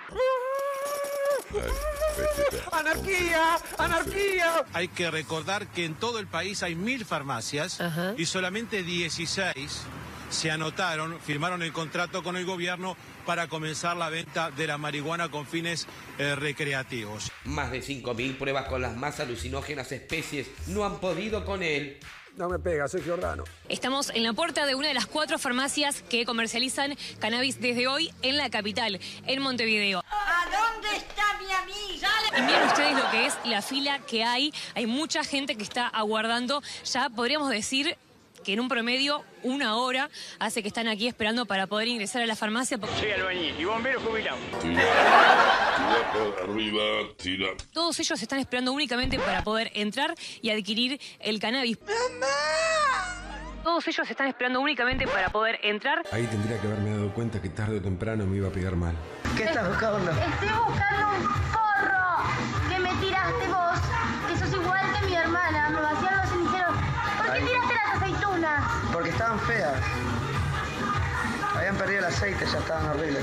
¡Anarquía! ¡Anarquía! Hay que recordar que en todo el país hay 1000 farmacias y solamente 16 se anotaron, firmaron el contrato con el gobierno para comenzar la venta de la marihuana con fines recreativos. Más de 5.000 pruebas con las más alucinógenas especies no han podido con él. No me pega, soy Giordano. Estamos en la puerta de una de las 4 farmacias que comercializan cannabis desde hoy en la capital, en Montevideo. ¿A dónde está mi amiga? Y miren ustedes lo que es la fila que hay. Hay mucha gente que está aguardando. Ya podríamos decir que en un promedio 1 hora hace que están aquí esperando para poder ingresar a la farmacia. Soy albañil y bombero jubilado. Tira arriba, tira. Todos ellos están esperando únicamente para poder entrar y adquirir el cannabis. ¡Mamá! Todos ellos están esperando únicamente para poder entrar. Ahí tendría que haberme dado cuenta que tarde o temprano me iba a pegar mal. ¿Qué estás buscando? Estoy buscando un porro que me tiraste vos, que sos igual que mi hermana. Me vaciaron los ceniceros. ¿Por qué tiraste las aceitunas? Porque estaban feas. Habían perdido el aceite, ya estaban horribles.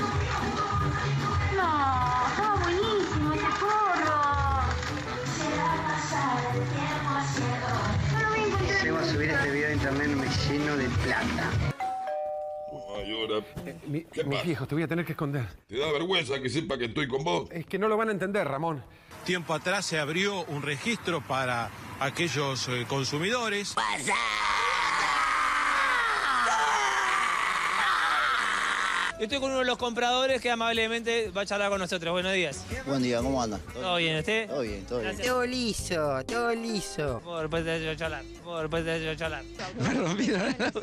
No, estaba buenísimo ese porro. Llego a subir este video a internet me lleno de plata. Ay, ahora. Mis hijos, te voy a tener que esconder. ¿Te da vergüenza que sepa que estoy con vos? Es que no lo van a entender, Ramón. Tiempo atrás se abrió un registro para aquellos consumidores. Estoy con uno de los compradores que amablemente va a charlar con nosotros. Buenos días. Buen día, ¿cómo anda? ¿Todo bien, usted? Todo bien, todo bien. Todo liso, todo liso. Después de charlar, después de charlar. Me rompieron el auto.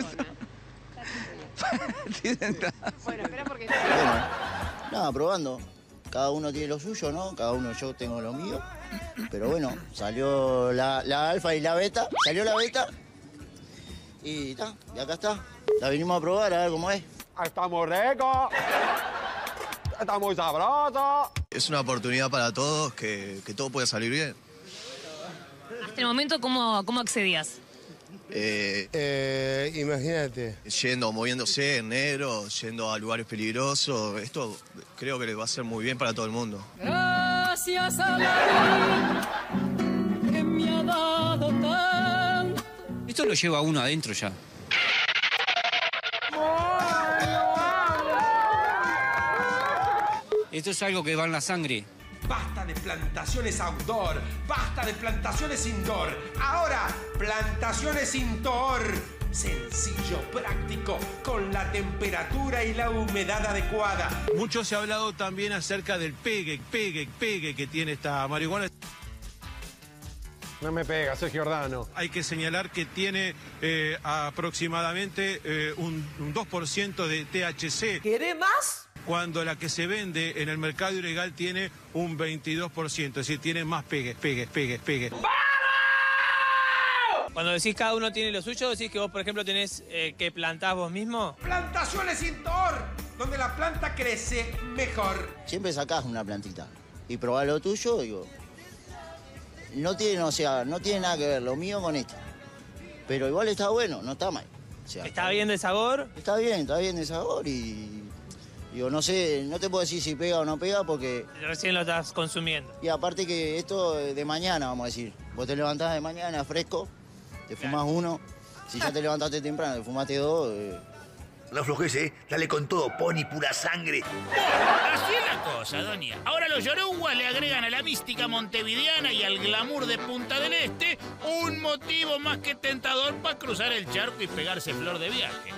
Bueno, espera porque... Bueno, nada, probando. Cada uno tiene lo suyo, ¿no? Cada uno, yo tengo lo mío. Pero bueno, salió la alfa y la beta. Salió la beta. Y está, y acá está. La vinimos a probar, a ver cómo es. Está muy rico. Está muy sabroso. Es una oportunidad para todos, que todo pueda salir bien. Hasta el momento, ¿cómo accedías? Imagínate. Moviéndose en negro, yendo a lugares peligrosos. Esto creo que le va a hacer muy bien para todo el mundo. Gracias a la vida que me ha dado tanto. Esto lo lleva uno adentro ya. Esto es algo que va en la sangre. Basta de plantaciones outdoor, basta de plantaciones indoor. Ahora, plantaciones indoor. Sencillo, práctico, con la temperatura y la humedad adecuada. Mucho se ha hablado también acerca del pegue que tiene esta marihuana. No me pega, soy Giordano. Hay que señalar que tiene aproximadamente un 2% de THC. ¿Quiere más? Cuando la que se vende en el mercado ilegal tiene un 22%, es decir, tiene más pegue. Cuando decís cada uno tiene lo suyo, decís que vos, por ejemplo, tenés que plantás vos mismo. Plantaciones indoor, donde la planta crece mejor. Siempre sacás una plantita y probás lo tuyo, digo. No tiene nada que ver lo mío con esto. Pero igual está bueno, no está mal. O sea, ¿Está bien de sabor? Está bien de sabor y... Digo, no sé, no te puedo decir si pega o no pega porque... Recién lo estás consumiendo. Y aparte que esto de mañana, vamos a decir. Vos te levantás de mañana fresco, te fumás uno. Si ya te levantaste temprano, te fumaste dos... No aflojes, dale con todo, pony pura sangre. Así es la cosa, doña. Ahora los yoruguas le agregan a la mística montevideana y al glamour de Punta del Este un motivo más que tentador para cruzar el charco y pegarse flor de viaje.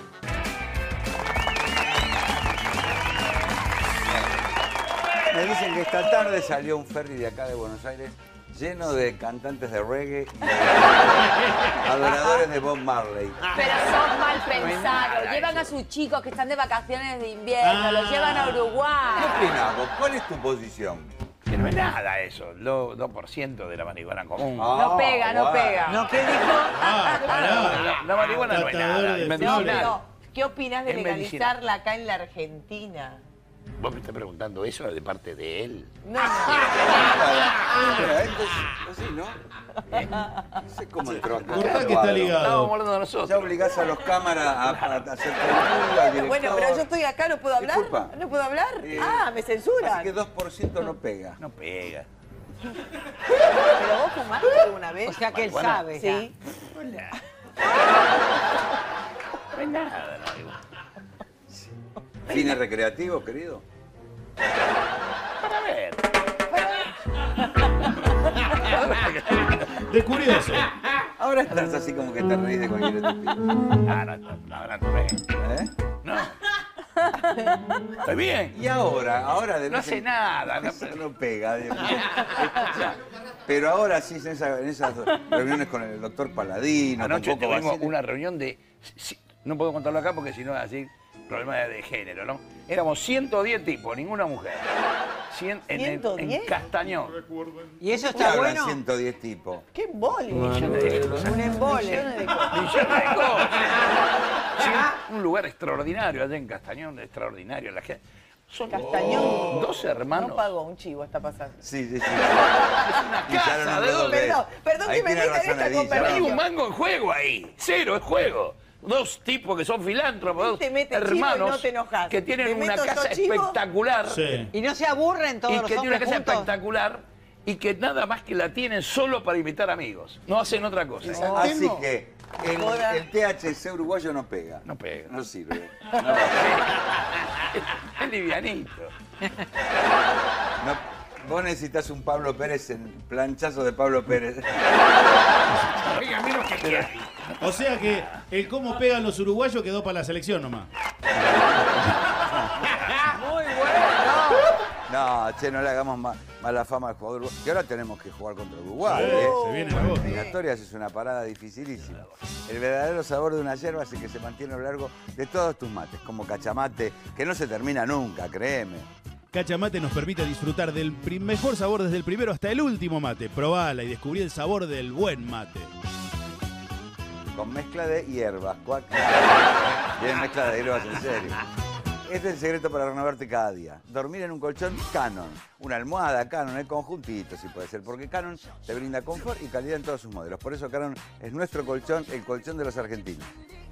Me dicen que esta tarde salió un ferry de acá de Buenos Aires lleno de cantantes de reggae y adoradores de Bob Marley. Pero son mal pensados. Llevan a sus chicos que están de vacaciones de invierno, los llevan a Uruguay. ¿Qué opinás vos? ¿Cuál es tu posición? Que no es nada eso, 2% de la marihuana común. No pega. ¿No qué dijo? La marihuana no es nada, es medicinal. No, ¿qué opinás de Es legalizarla acá en la Argentina? ¿Vos me estás preguntando eso de parte de él? No. Así, ¿no? No sé cómo entró acá. Cortá que está ligado. Estamos hablando nosotros. Ya obligás a los cámaras a hacer preguntas al director. Bueno, pero yo estoy acá, ¿no puedo hablar? Disculpa. ¿No puedo hablar? Me censuran. Así que 2% no pega. No pega. ¿Pero vos fumaste alguna vez? O sea que él Bueno, sabe. Sí. Hola. No es nada, no. ¿Fines recreativos, querido? Para ver. De curioso. Ahora estás así como que te reís de cualquier estupidez. ¿Eh? No. Estoy bien. Y ahora de no hace nada. No pega. Pero ahora sí, en esas reuniones con el doctor Paladino. Anoche tuvimos una reunión de... No puedo contarlo acá porque si no es así... Problema de género, ¿no? Éramos 110 tipos, ninguna mujer. 100 en Castañón. ¿Y eso está bueno? 110 tipos. ¡Qué embole! Millones de cosas. Un embole. Millones de cosas. Sí, un lugar extraordinario allá en Castañón, extraordinario. La gente... Son Castañón. 2 hermanos. No pagó, un chivo está pasando. Sí. Es una casa. ¿De dónde? Perdón que me metan esta conversación. No hay un mango en juego ahí. Cero es juego. 2 tipos que son filántropos, 2 hermanos no te enojas. que tienen una meto casa chivo. espectacular. Sí. Y no se aburren todos los Y que tienen una casa juntos. espectacular y que nada más que la tienen solo para invitar amigos. No hacen otra cosa. Así que el THC uruguayo no pega. No pega. No sirve. Es livianito. Vos necesitas un Pablo Pérez en planchazo de Pablo Pérez. Oiga, mira lo que quiere. O sea que el cómo pegan los uruguayos quedó para la selección nomás. No, che, no le hagamos mala fama al jugador uruguayo. Y ahora tenemos que jugar contra Uruguay. Se viene la voz. Eliminatorias es una parada dificilísima. El verdadero sabor de una yerba hace que se mantiene a lo largo de todos tus mates, como cachamate, que no se termina nunca, créeme. Cachamate nos permite disfrutar del mejor sabor desde el primero hasta el último mate. Probala y descubrí el sabor del buen mate. Con mezcla de hierbas. Bien mezcla de hierbas, en serio. Este es el secreto para renovarte cada día. Dormir en un colchón Canon. Una almohada Canon, el conjuntito, si puede ser. Porque Canon te brinda confort y calidad en todos sus modelos. Por eso Canon es nuestro colchón, el colchón de los argentinos.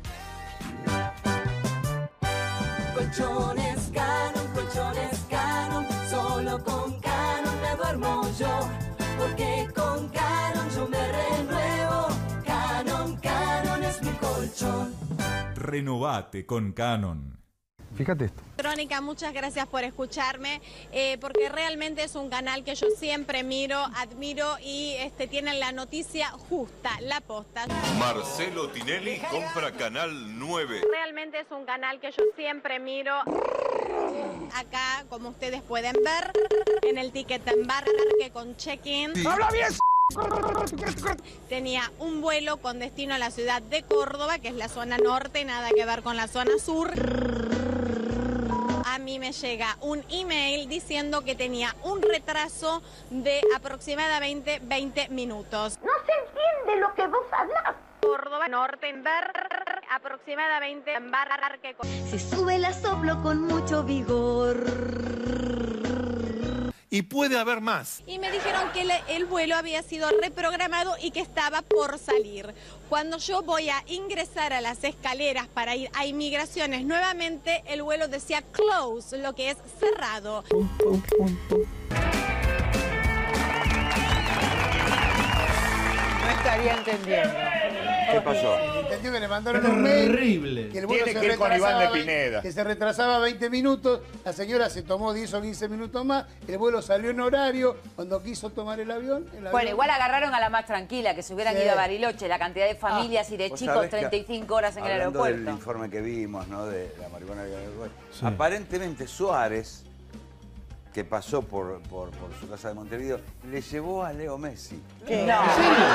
Colchones Canon, solo con Canon me duermo yo, porque con Canon yo me renuevo. Canon es mi colchón. Renovate con Canon. Fíjate esto. Crónica, muchas gracias por escucharme, porque realmente es un canal que yo siempre miro, admiro y tienen la noticia justa, la posta. Marcelo Tinelli compra Canal 9. Realmente es un canal que yo siempre miro. Acá, como ustedes pueden ver, en el ticket embarque con check-in. ¡Habla bien! Tenía un vuelo con destino a la ciudad de Córdoba, que es la zona norte, nada que ver con la zona sur. A mí me llega un email diciendo que tenía un retraso de aproximadamente 20 minutos. No se entiende lo que vos hablas. Córdoba norte, aproximadamente embarque. Si sube la soplo con mucho vigor. Y puede haber más. Y me dijeron que el vuelo había sido reprogramado y que estaba por salir. Cuando yo voy a ingresar a las escaleras para ir a inmigraciones nuevamente, el vuelo decía close, lo que es cerrado. No estaría entendiendo. ¿Qué pasó? Entendió que le mandaron un mail. Terrible. Que el vuelo Tiene se que ir con Iván de retrasaba Pineda. Que se retrasaba 20 minutos. La señora se tomó 10 o 15 minutos más. El vuelo salió en horario. Cuando quiso tomar el avión. Bueno, igual agarraron a la más tranquila, que se hubieran ido a Bariloche. La cantidad de familias y de Vos chicos, sabés que, 35 horas en el hablando aeropuerto. del informe que vimos, ¿no? De la marihuana de Uruguay. Sí. Aparentemente Suárez, que pasó por su casa de Montevideo, le llevó a Leo Messi. ¿Qué? No.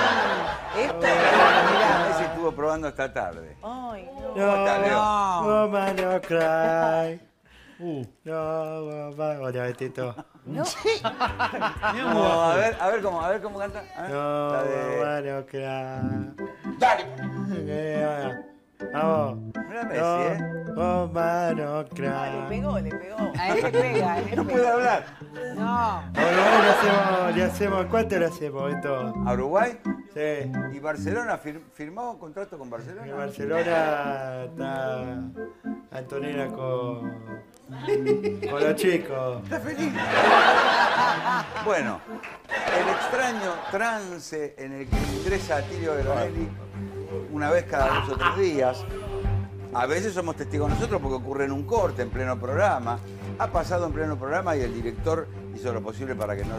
Messi estuvo probando esta tarde. Ay, no. ¿Cómo está, Leo? Woman, no cry. No, hola, Betito. No. No, a ver cómo canta. No, La de... woman, no cry. Dale. Vamos. Mira Messi, Woman, no cry. Le pegó. A él le pega. No puede hablar. No. A Uruguay le hacemos, ¿cuánto le hacemos esto? ¿A Uruguay? Sí. ¿Y Barcelona firmó contrato con Barcelona? En Barcelona está Antonella con los chicos. ¿Está feliz? Bueno, el extraño trance en el que ingresa Atilio Veronelli una vez cada 2 o 3 días. A veces somos testigos nosotros porque ocurre en un corte, en pleno programa. Ha pasado en pleno programa y el director hizo lo posible para que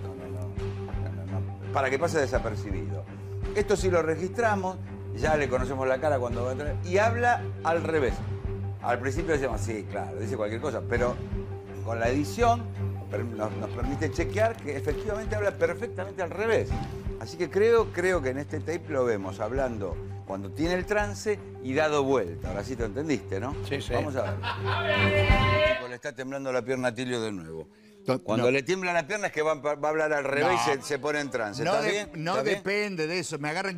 para que pase desapercibido. Esto sí lo registramos, ya le conocemos la cara cuando va a entrar y habla al revés. Al principio decimos, sí, claro, dice cualquier cosa, pero con la edición nos permite chequear que efectivamente habla perfectamente al revés. Así que creo que en este tape lo vemos hablando cuando tiene el trance y dado vuelta. Ahora sí te entendiste, ¿no? Sí, sí. Vamos a ver. Le está temblando la pierna a Atilio de nuevo. Cuando le tiembla la pierna es que va a hablar al revés y se pone en trance. ¿Está bien? No ¿Está bien? depende de eso. Me agarran...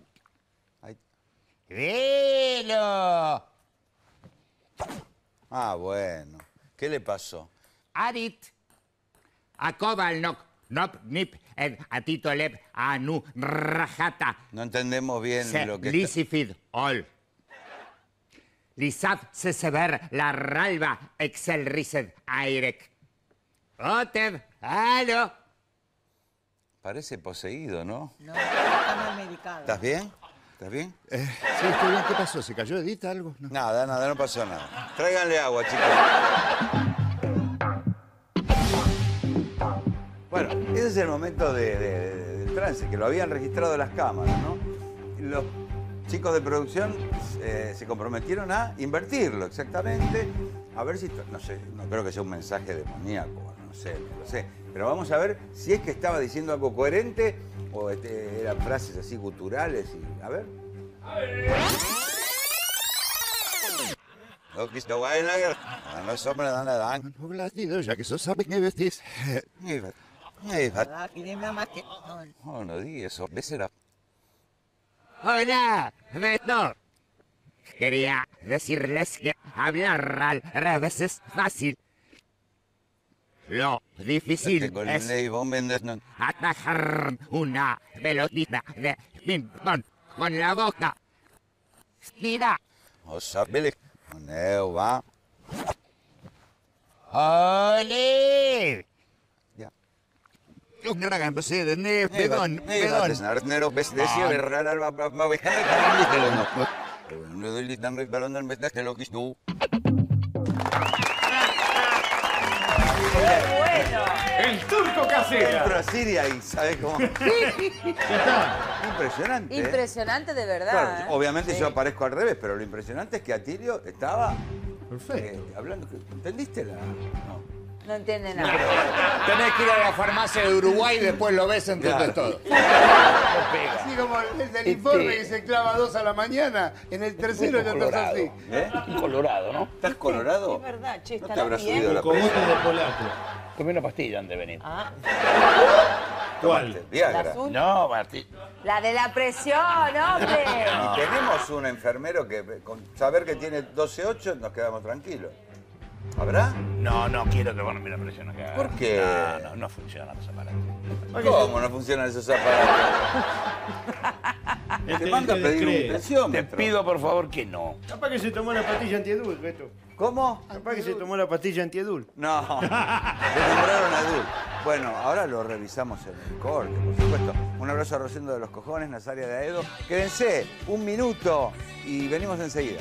¡Velo! Ah, bueno. ¿Qué le pasó? Arit. Akobal nok. Nop nip. Atito lep. Anu. Rajata. No entendemos bien lo que está... Lisifid. All. Lisaf se sever. La ralva. Excel rised. Airek. Otev. Alo. Parece poseído, ¿no? No, está mal medicado. ¿Estás bien? ¿Estás bien? Sí, estoy bien. ¿Qué pasó? ¿Se cayó Edith algo? No. Nada, no pasó nada. Tráiganle agua, chicos. Bueno, ese es el momento del trance, que lo habían registrado las cámaras, ¿no? Los chicos de producción se comprometieron a invertirlo exactamente. A ver si, no sé, no creo que sea un mensaje demoníaco, no no sé, no lo sé. Pero vamos a ver si es que estaba diciendo algo coherente o eran frases así guturales. A ver. Lo que está bueno, no sobra nada. No latido, ya que eso sabe que vestís. No, no di eso. Besera. Hola, Beto. Quería decirles que hablar al revés es fácil. Lo difícil es atajar una pelotita de ping-pong con la boca. Mira. O sabele. Va. ¡Ole! Ya. Yo no hagan pasar, perdón. El turco Casella. Entro a Siria y ¿sabes cómo? Ya está. Impresionante. Impresionante de verdad. Claro, obviamente Sí. yo aparezco al revés, pero lo impresionante es que Atilio estaba Perfecto. hablando. ¿Entendiste la...? No. No entiende nada. Tenés que ir a la farmacia de Uruguay y después lo ves, entendés todo. Así como el del informe que se clava 2 a la mañana, en el tercero ya estás así. Colorado, ¿no? ¿Estás colorado? Es verdad, che, ¿No está te habrás bien. subido la Cogote presión? de polaco. Tomé una pastilla antes de venir. Ah, ¿Cuál? Viagra. ¿La azul? No, Martín. La de la presión, hombre. Y tenemos un enfermero que con saber que tiene 12,8 nos quedamos tranquilos. ¿Habrá? No quiero que van a mirar la presión acá. ¿Por qué? No funcionan los aparatos. ¿Cómo no funcionan esos aparatos? Te mando a pedir un Te tensiómetro. pido por favor que no. Capaz que se tomó la pastilla antiedul, Beto. ¿Cómo? Capaz que se tomó la pastilla antiedul. No, le nombraron a Dul. Bueno, ahora lo revisamos en el corte, por supuesto. Un abrazo a Rosendo de los Cojones, Nazaria de Aedo. Quédense, 1 minuto y venimos enseguida.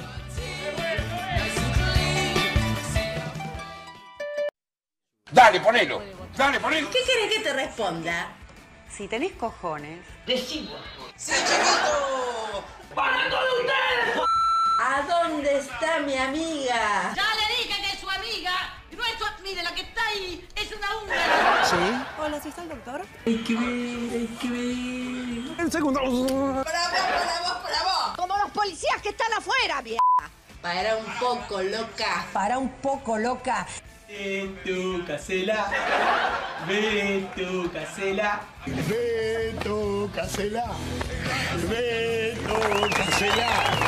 Dale, ponelo. Dale, ponelo. ¿Qué querés que te responda? Si tenés cojones. Decilo. ¡Sí, chiquito! ¡Hablando de usted! ¿A dónde está mi amiga? Ya le dije que es su amiga. Y no es su... Mire, la que está ahí es una húngara. ¿Sí? Hola, ¿sí está el doctor? Hay que ver. El segundo. Para vos. Como los policías que están afuera, vieja. Para un poco, loca. Para un poco, loca. Ven tu casela. Ven tu casela. Ven tu casela. Ven tu casela.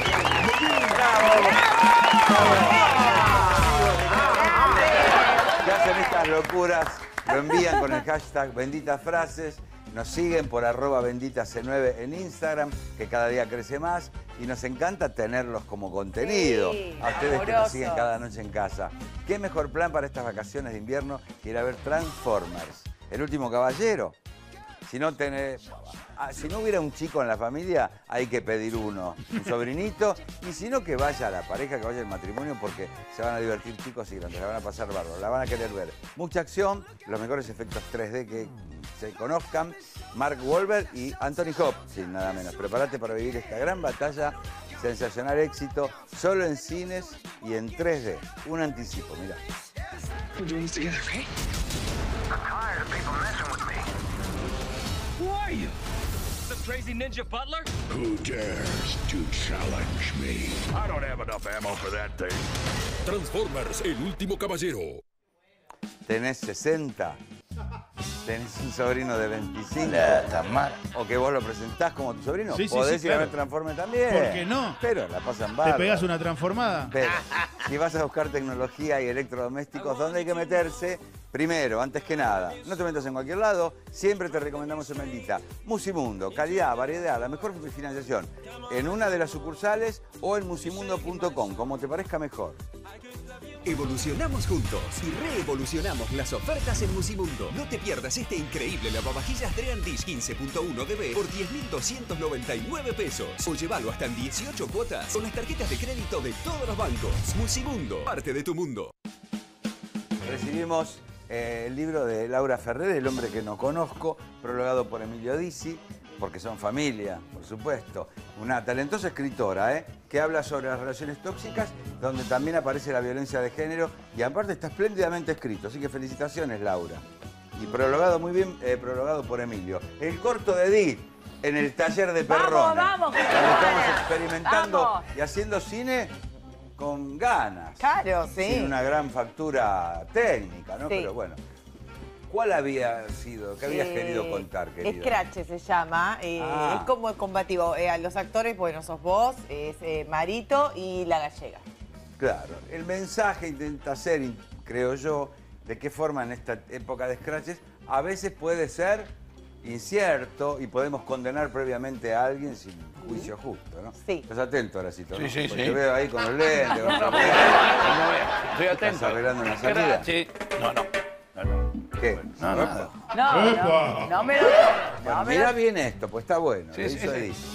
Que hacen estas locuras, lo envían con el hashtag benditas frases, nos siguen por @benditac9 en Instagram, que cada día crece más, y nos encanta tenerlos como contenido. Sí, a ustedes que nos amorosos. siguen cada noche en casa. ¿Qué mejor plan para estas vacaciones de invierno que ir a ver Transformers? El último caballero. Si no hubiera un chico en la familia, hay que pedir uno, un sobrinito, y si no, que vaya la pareja, que vaya el matrimonio, porque se van a divertir chicos y grandes, la van a pasar bárbaro, la van a querer ver. Mucha acción, los mejores efectos 3D que se conozcan, Mark Wahlberg y Anthony Hopkins, nada menos. Prepárate para vivir esta gran batalla, sensacional éxito, solo en cines y en 3D. Un anticipo, mirá. We're doing this together, okay? I'm tired of people messing with me. Who are you? The crazy ninja butler? Who dares to challenge me? I don't have enough ammo for that thing. Transformers, el último caballero. ¿Tenés 60? ¿Tenés un sobrino de 25? ¿O que vos lo presentás como tu sobrino? Sí, sí, Podés sí, ir a claro. ver Transformers también. ¿Por qué no? Pero la pasan ¿Te bárbaro. pegás una transformada? Pero si vas a buscar tecnología y electrodomésticos, ¿dónde hay que meterse? Primero, antes que nada, no te metas en cualquier lado, siempre te recomendamos en Bendita. Musimundo, calidad, variedad, la mejor financiación en una de las sucursales o en musimundo.com, como te parezca mejor. Evolucionamos juntos y reevolucionamos las ofertas en Musimundo. No te pierdas este increíble lavavajillas Drean Dish 15.1 DB por 10.299 pesos. O llévalo hasta en 18 cuotas con las tarjetas de crédito de todos los bancos. Musimundo, parte de tu mundo. Recibimos el libro de Laura Ferrer, El hombre que no conozco, prologado por Emilio Dizzi. porque son familia, por supuesto. Una talentosa escritora, que habla sobre las relaciones tóxicas, donde también aparece la violencia de género, y aparte está espléndidamente escrito, así que felicitaciones, Laura. Y prologado muy bien, prologado por Emilio. El corto de Edith, en el taller de Perrone. Vamos, donde estamos experimentando y haciendo cine con ganas. Claro, sí. Sin una gran factura técnica, ¿no? Sí. Pero bueno. ¿Cuál había sido? ¿Qué habías querido contar, querido? Scratch se llama. Es como combativo. A los actores, bueno, sos vos, es Marito y La Gallega. Claro. El mensaje intenta ser, creo yo, de qué forma en esta época de scratches a veces puede ser incierto y podemos condenar previamente a alguien sin juicio justo, ¿no? Sí. Estás atento, Horacito, ¿no? Sí. Porque te veo ahí con los lentes. Estoy atento. ¿Estás arreglando una salida? Sí. No. ¿Qué? No, nada. No me lo... Bueno, mirá bien esto, pues está bueno. Sí, lo sí, hizo sí. Edith.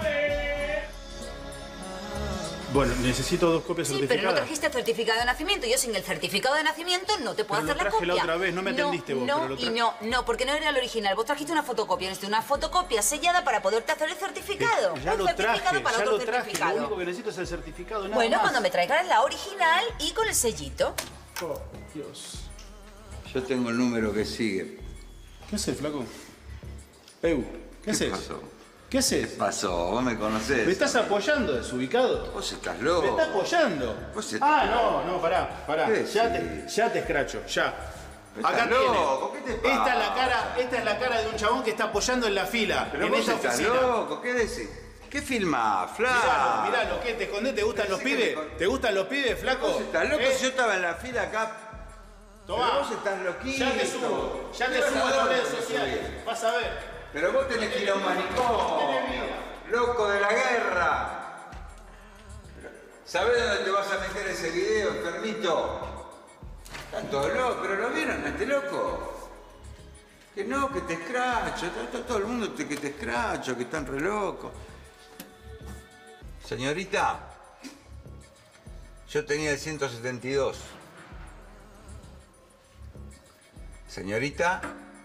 Bueno, necesito 2 copias Sí, pero no certificadas. trajiste el certificado de nacimiento. Yo sin el certificado de nacimiento no te puedo Pero hacer lo la traje copia. la otra vez, no me atendiste vos, pero lo y traje. no, porque no era el original. Vos trajiste una fotocopia. Necesito una fotocopia sellada para poderte hacer el certificado. Ya Un lo certificado traje, para ya otro lo traje. certificado. Lo único que necesito es el certificado, nada Bueno, más. cuando me traigas la original y con el sellito. Oh, Dios. Yo tengo el número que sigue. ¿Qué haces, flaco? ¿Qué haces? pasó? ¿Qué haces? ¿Qué pasó? Vos me conocés. ¿Me estás apoyando, desubicado? Vos estás loco. ¿Me estás apoyando? No, pará. ¿Qué Ya te escracho, ya. Acá Estás loco, tiene. ¿qué te pasa? Esta es la cara de un chabón que está apoyando en la fila, Pero en vos esta estás oficina. loco, ¿qué decís? ¿Qué filmás, flaco? Miralo, ¿qué? ¿Te escondés? ¿Te gustan los pibes? ¿Te gustan los pibes, flaco? Vos estás loco, si yo estaba en la fila acá. Tomá. Pero vos estás loquito. Ya te subo a las redes sociales. Vas a ver. Pero vos tenés que ir a un manicomio. Loco de la guerra. ¿Sabés dónde te vas a meter ese video, enfermito? Están todos locos, pero ¿lo vieron a este loco? Que no, que te escracho. Todo el mundo que te escracho, que están re locos. Señorita, yo tenía el 172. Señorita.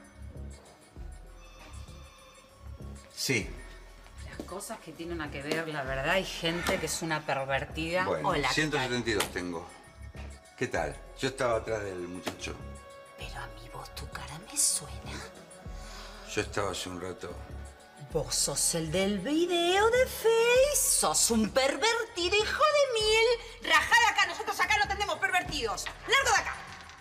Sí. Las cosas que tienen que ver, la verdad, hay gente que es una pervertida. Bueno, Hola, ¿qué tal? 172 tengo. ¿Qué tal? Yo estaba atrás del muchacho. Pero a mí vos tu cara me suena. Yo estaba hace un rato. Vos sos el del video de Face. Sos un pervertido, hijo de mil. Rajá de acá, nosotros acá no tenemos pervertidos. Largo de acá.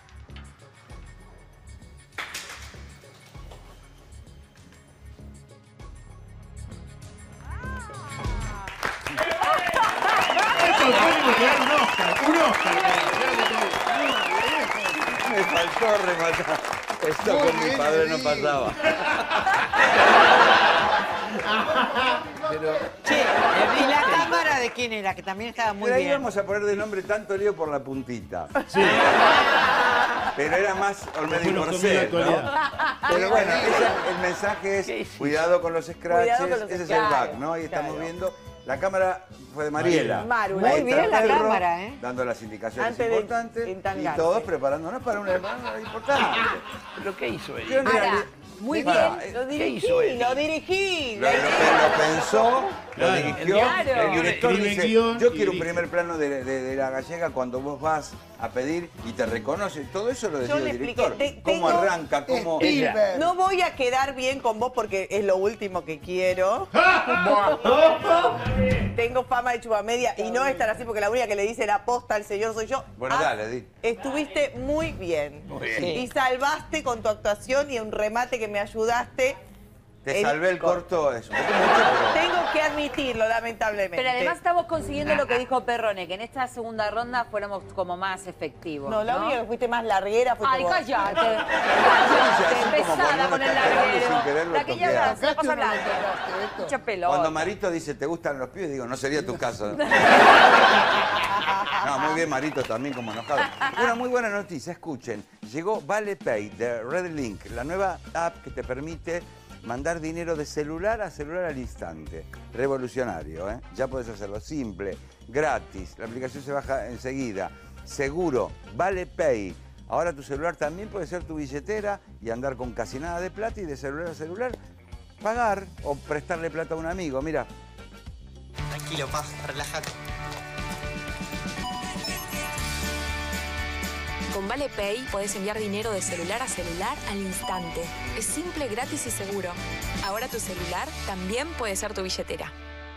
Un Oscar. Me faltó rematar. Esto con mi padre no pasaba. Che, ¿y la cámara de quién era? Que también estaba muy Pero ahí bien. vamos a poner de nombre tanto lío por la puntita. Pero era más Olmedo y Porcel, ¿no? Pero bueno, el mensaje es cuidado con los scratches. Cuidado con los Ese es scratches, el back, ¿no? Ahí estamos claro. viendo. La cámara fue de Mariela. Maru, La muy bien la extraperro, cámara, ¿eh? dando las indicaciones Antes de importantes y entangarse. todos preparándonos para una hermana importante. ¿Pero qué hizo él? Yo en realidad- Muy Para, bien, lo ¿qué dirigí, hizo él? lo dirigí. Lo pensó, lo Claro. dirigió. Claro. El director Escribe dice, guión yo y quiero un dirige. primer plano de La Gallega cuando vos vas a pedir y te reconoce. Todo eso lo decía Yo el le director. expliqué, Cómo tengo- arranca, cómo... Spielberg. No voy a quedar bien con vos porque es lo último que quiero. Tengo fama de chupamedia y no estar así porque la única que le dice la posta al señor soy yo. Bueno, dale, Edith. Estuviste muy bien. Muy bien. Sí. Y salvaste con tu actuación y un remate que me ayudaste. Te salvé el corto, es un poco mucho, pero... Tengo que admitirlo, lamentablemente. Pero además estamos consiguiendo lo que dijo Perrone, que en esta segunda ronda fuéramos como más efectivos. No, la única que fuiste más larguera fue Ay, vos. cállate. así Cállate, como cuando pesada uno con el está cagando y sin larguero. querer lo La que ya toquea. se la pasa hablando. Mucha pelota. Cuando Marito dice, ¿te gustan los pibes? Digo, no sería tu caso. No, muy bien, Marito, también como enojado. Una muy buena noticia, escuchen. Llegó Vale Pay de Red Link, la nueva app que te permite mandar dinero de celular a celular al instante. Revolucionario, ¿eh? Ya podés hacerlo simple, gratis. La aplicación se baja enseguida. Seguro, Vale Pay. Ahora tu celular también puede ser tu billetera y andar con casi nada de plata y de celular a celular. pagar o prestarle plata a un amigo. Mira. Tranquilo, pa, relájate. Con ValePay podés enviar dinero de celular a celular al instante. Es simple, gratis y seguro. Ahora tu celular también puede ser tu billetera.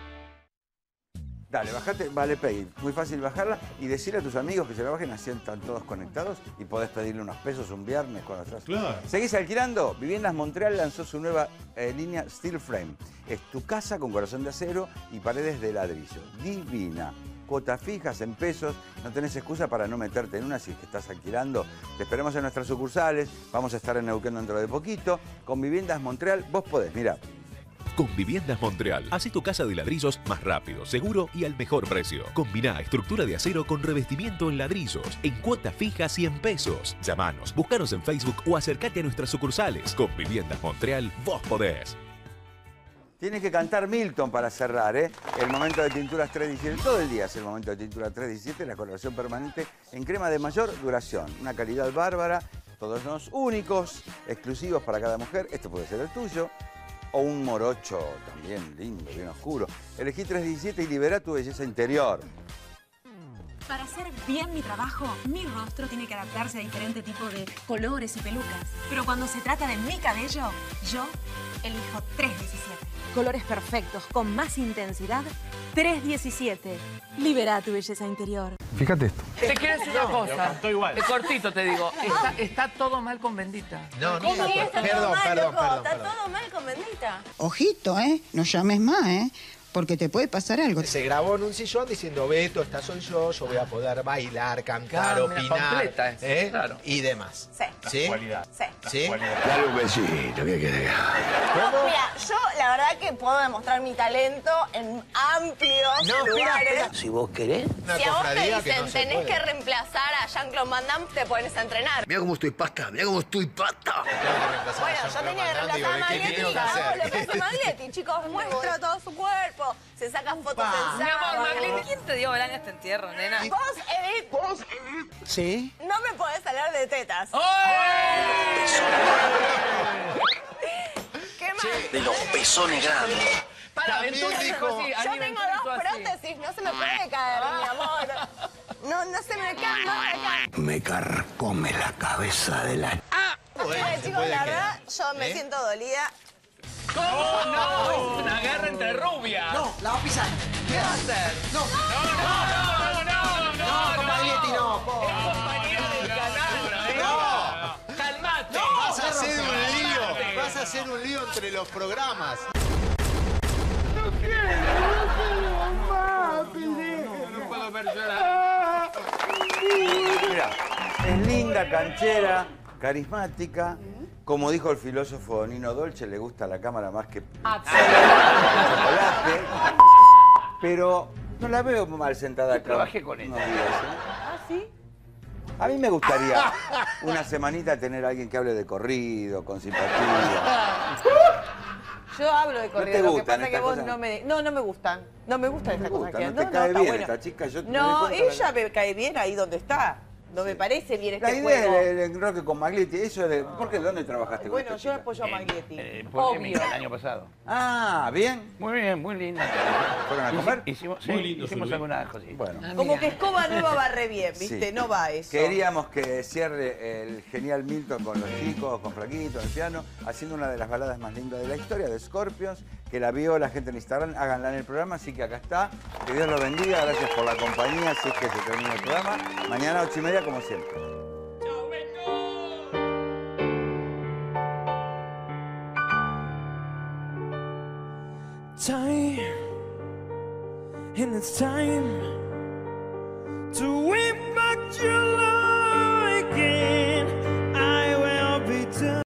Dale, bajate ValePay. Muy fácil bajarla y decirle a tus amigos que se la bajen, así están todos conectados y podés pedirle unos pesos un viernes cuando estás. Claro. ¿Seguís alquilando? Viviendas Montreal lanzó su nueva línea Steel Frame. Es tu casa con corazón de acero y paredes de ladrillo. Divina. Cuotas fijas en pesos, no tenés excusa para no meterte en una si es que estás alquilando. Te esperamos en nuestras sucursales, vamos a estar en Neuquén dentro de poquito. Con Viviendas Montreal vos podés, mirá. Con Viviendas Montreal, hacé tu casa de ladrillos más rápido, seguro y al mejor precio. Combina estructura de acero con revestimiento en ladrillos, en cuotas fijas y en pesos. Llámanos, búscanos en Facebook o acércate a nuestras sucursales. Con Viviendas Montreal, vos podés. Tienes que cantar Milton para cerrar, ¿eh? El momento de tinturas 317, todo el día es el momento de tinturas 317, la coloración permanente en crema de mayor duración. Una calidad bárbara, todos los únicos, exclusivos para cada mujer. Este puede ser el tuyo. O un morocho también lindo, bien oscuro. Elegí 317 y libera tu belleza interior. Para hacer bien mi trabajo, mi rostro tiene que adaptarse a diferentes tipos de colores y pelucas. Pero cuando se trata de mi cabello, yo elijo 317. Colores perfectos, con más intensidad, 317. Libera tu belleza interior. Fíjate esto. Te quiero decir una cosa. cantó igual. Es cortito, te digo. Está todo mal con Bendita. No, ¿Cómo no, está todo perdón, mal, perdón, loco? perdón, Está perdón. todo mal con Bendita. Ojito, no llames más, porque te puede pasar algo. Se grabó en un sillón diciendo, Beto, esta soy yo voy a poder bailar, cantar, Claro, mira, opinar, completa es, claro. y demás. Sí. ¿Sí? Sí. ¿Sí? Dale un besito, ¿qué querés? No, mira, yo la verdad que puedo demostrar mi talento en amplios lugares. Si vos querés. Una Si a vos te cofradía que dicen no se tenés puede. que reemplazar a Jean-Claude Van Damme, te pones a entrenar. Mira cómo estoy pasta, mira cómo estoy pasta. Bueno, yo tenía que reemplazar a Maglietti y ganamos lo que hace Maglietti. Chicos, muestra todo su cuerpo, se sacan fotos en Mi amor, sábado. Maglietti, ¿quién te dio el año este entierro, nena? Vos, Edith, Sí. no me podés hablar de tetas. ¿Qué más? De los pezones grandes. Para, También dijo- Yo tengo dos prótesis, no se me puede caer, mi amor. No se me cae, Me carcome la cabeza de la... Chicos, la verdad, yo me siento dolida. ¿Cómo? No, es una guerra entre rubias. No, la va a pisar. ¿Qué va a hacer? No, con Maglietti no. Es compañera del canal. No. Calmate. Vas a hacer un lío. Vas a hacer un lío entre los programas. No puedo ver llorar. Mira, es linda, canchera, carismática. Como dijo el filósofo Nino Dolce, le gusta la cámara más que chocolate. Pero no la veo mal sentada acá. Trabajé con ella. No digas, ¿eh? ¿Ah, sí? A mí me gustaría una semanita tener a alguien que hable de corrido, con simpatía. Yo hablo de ¿No corrido, te lo que gustan pasa es que estas vos cosas? no me... No me gustan. No me gustan estas cosas que... No te no, cae está bien bueno. esta chica. Yo me di No, cuenta de ella me cae bien ahí donde está. No me parece bien La este idea juego. es el enroque con Maglietti. Eso de... ¿Por qué? ¿Dónde trabajaste con Bueno, esta yo chica? apoyo a Maglietti. Polémica Obvio. el año pasado. Ah, ¿bien? Muy bien, muy linda. ¿Fueron a comer? Hicimos, Muy sí, lindo hicimos su algunas cositas. Bueno. Como que escoba nueva barre bien, ¿viste? Sí. No va eso. Queríamos que cierre el genial Milton con los chicos, con Flaquito, en el piano, haciendo una de las baladas más lindas de la historia, de Scorpions, que la vio la gente en Instagram, háganla en el programa, así que acá está. Que Dios los bendiga, gracias por la compañía, así es que se termina el programa. Mañana 8:30 como siempre. Time, and it's time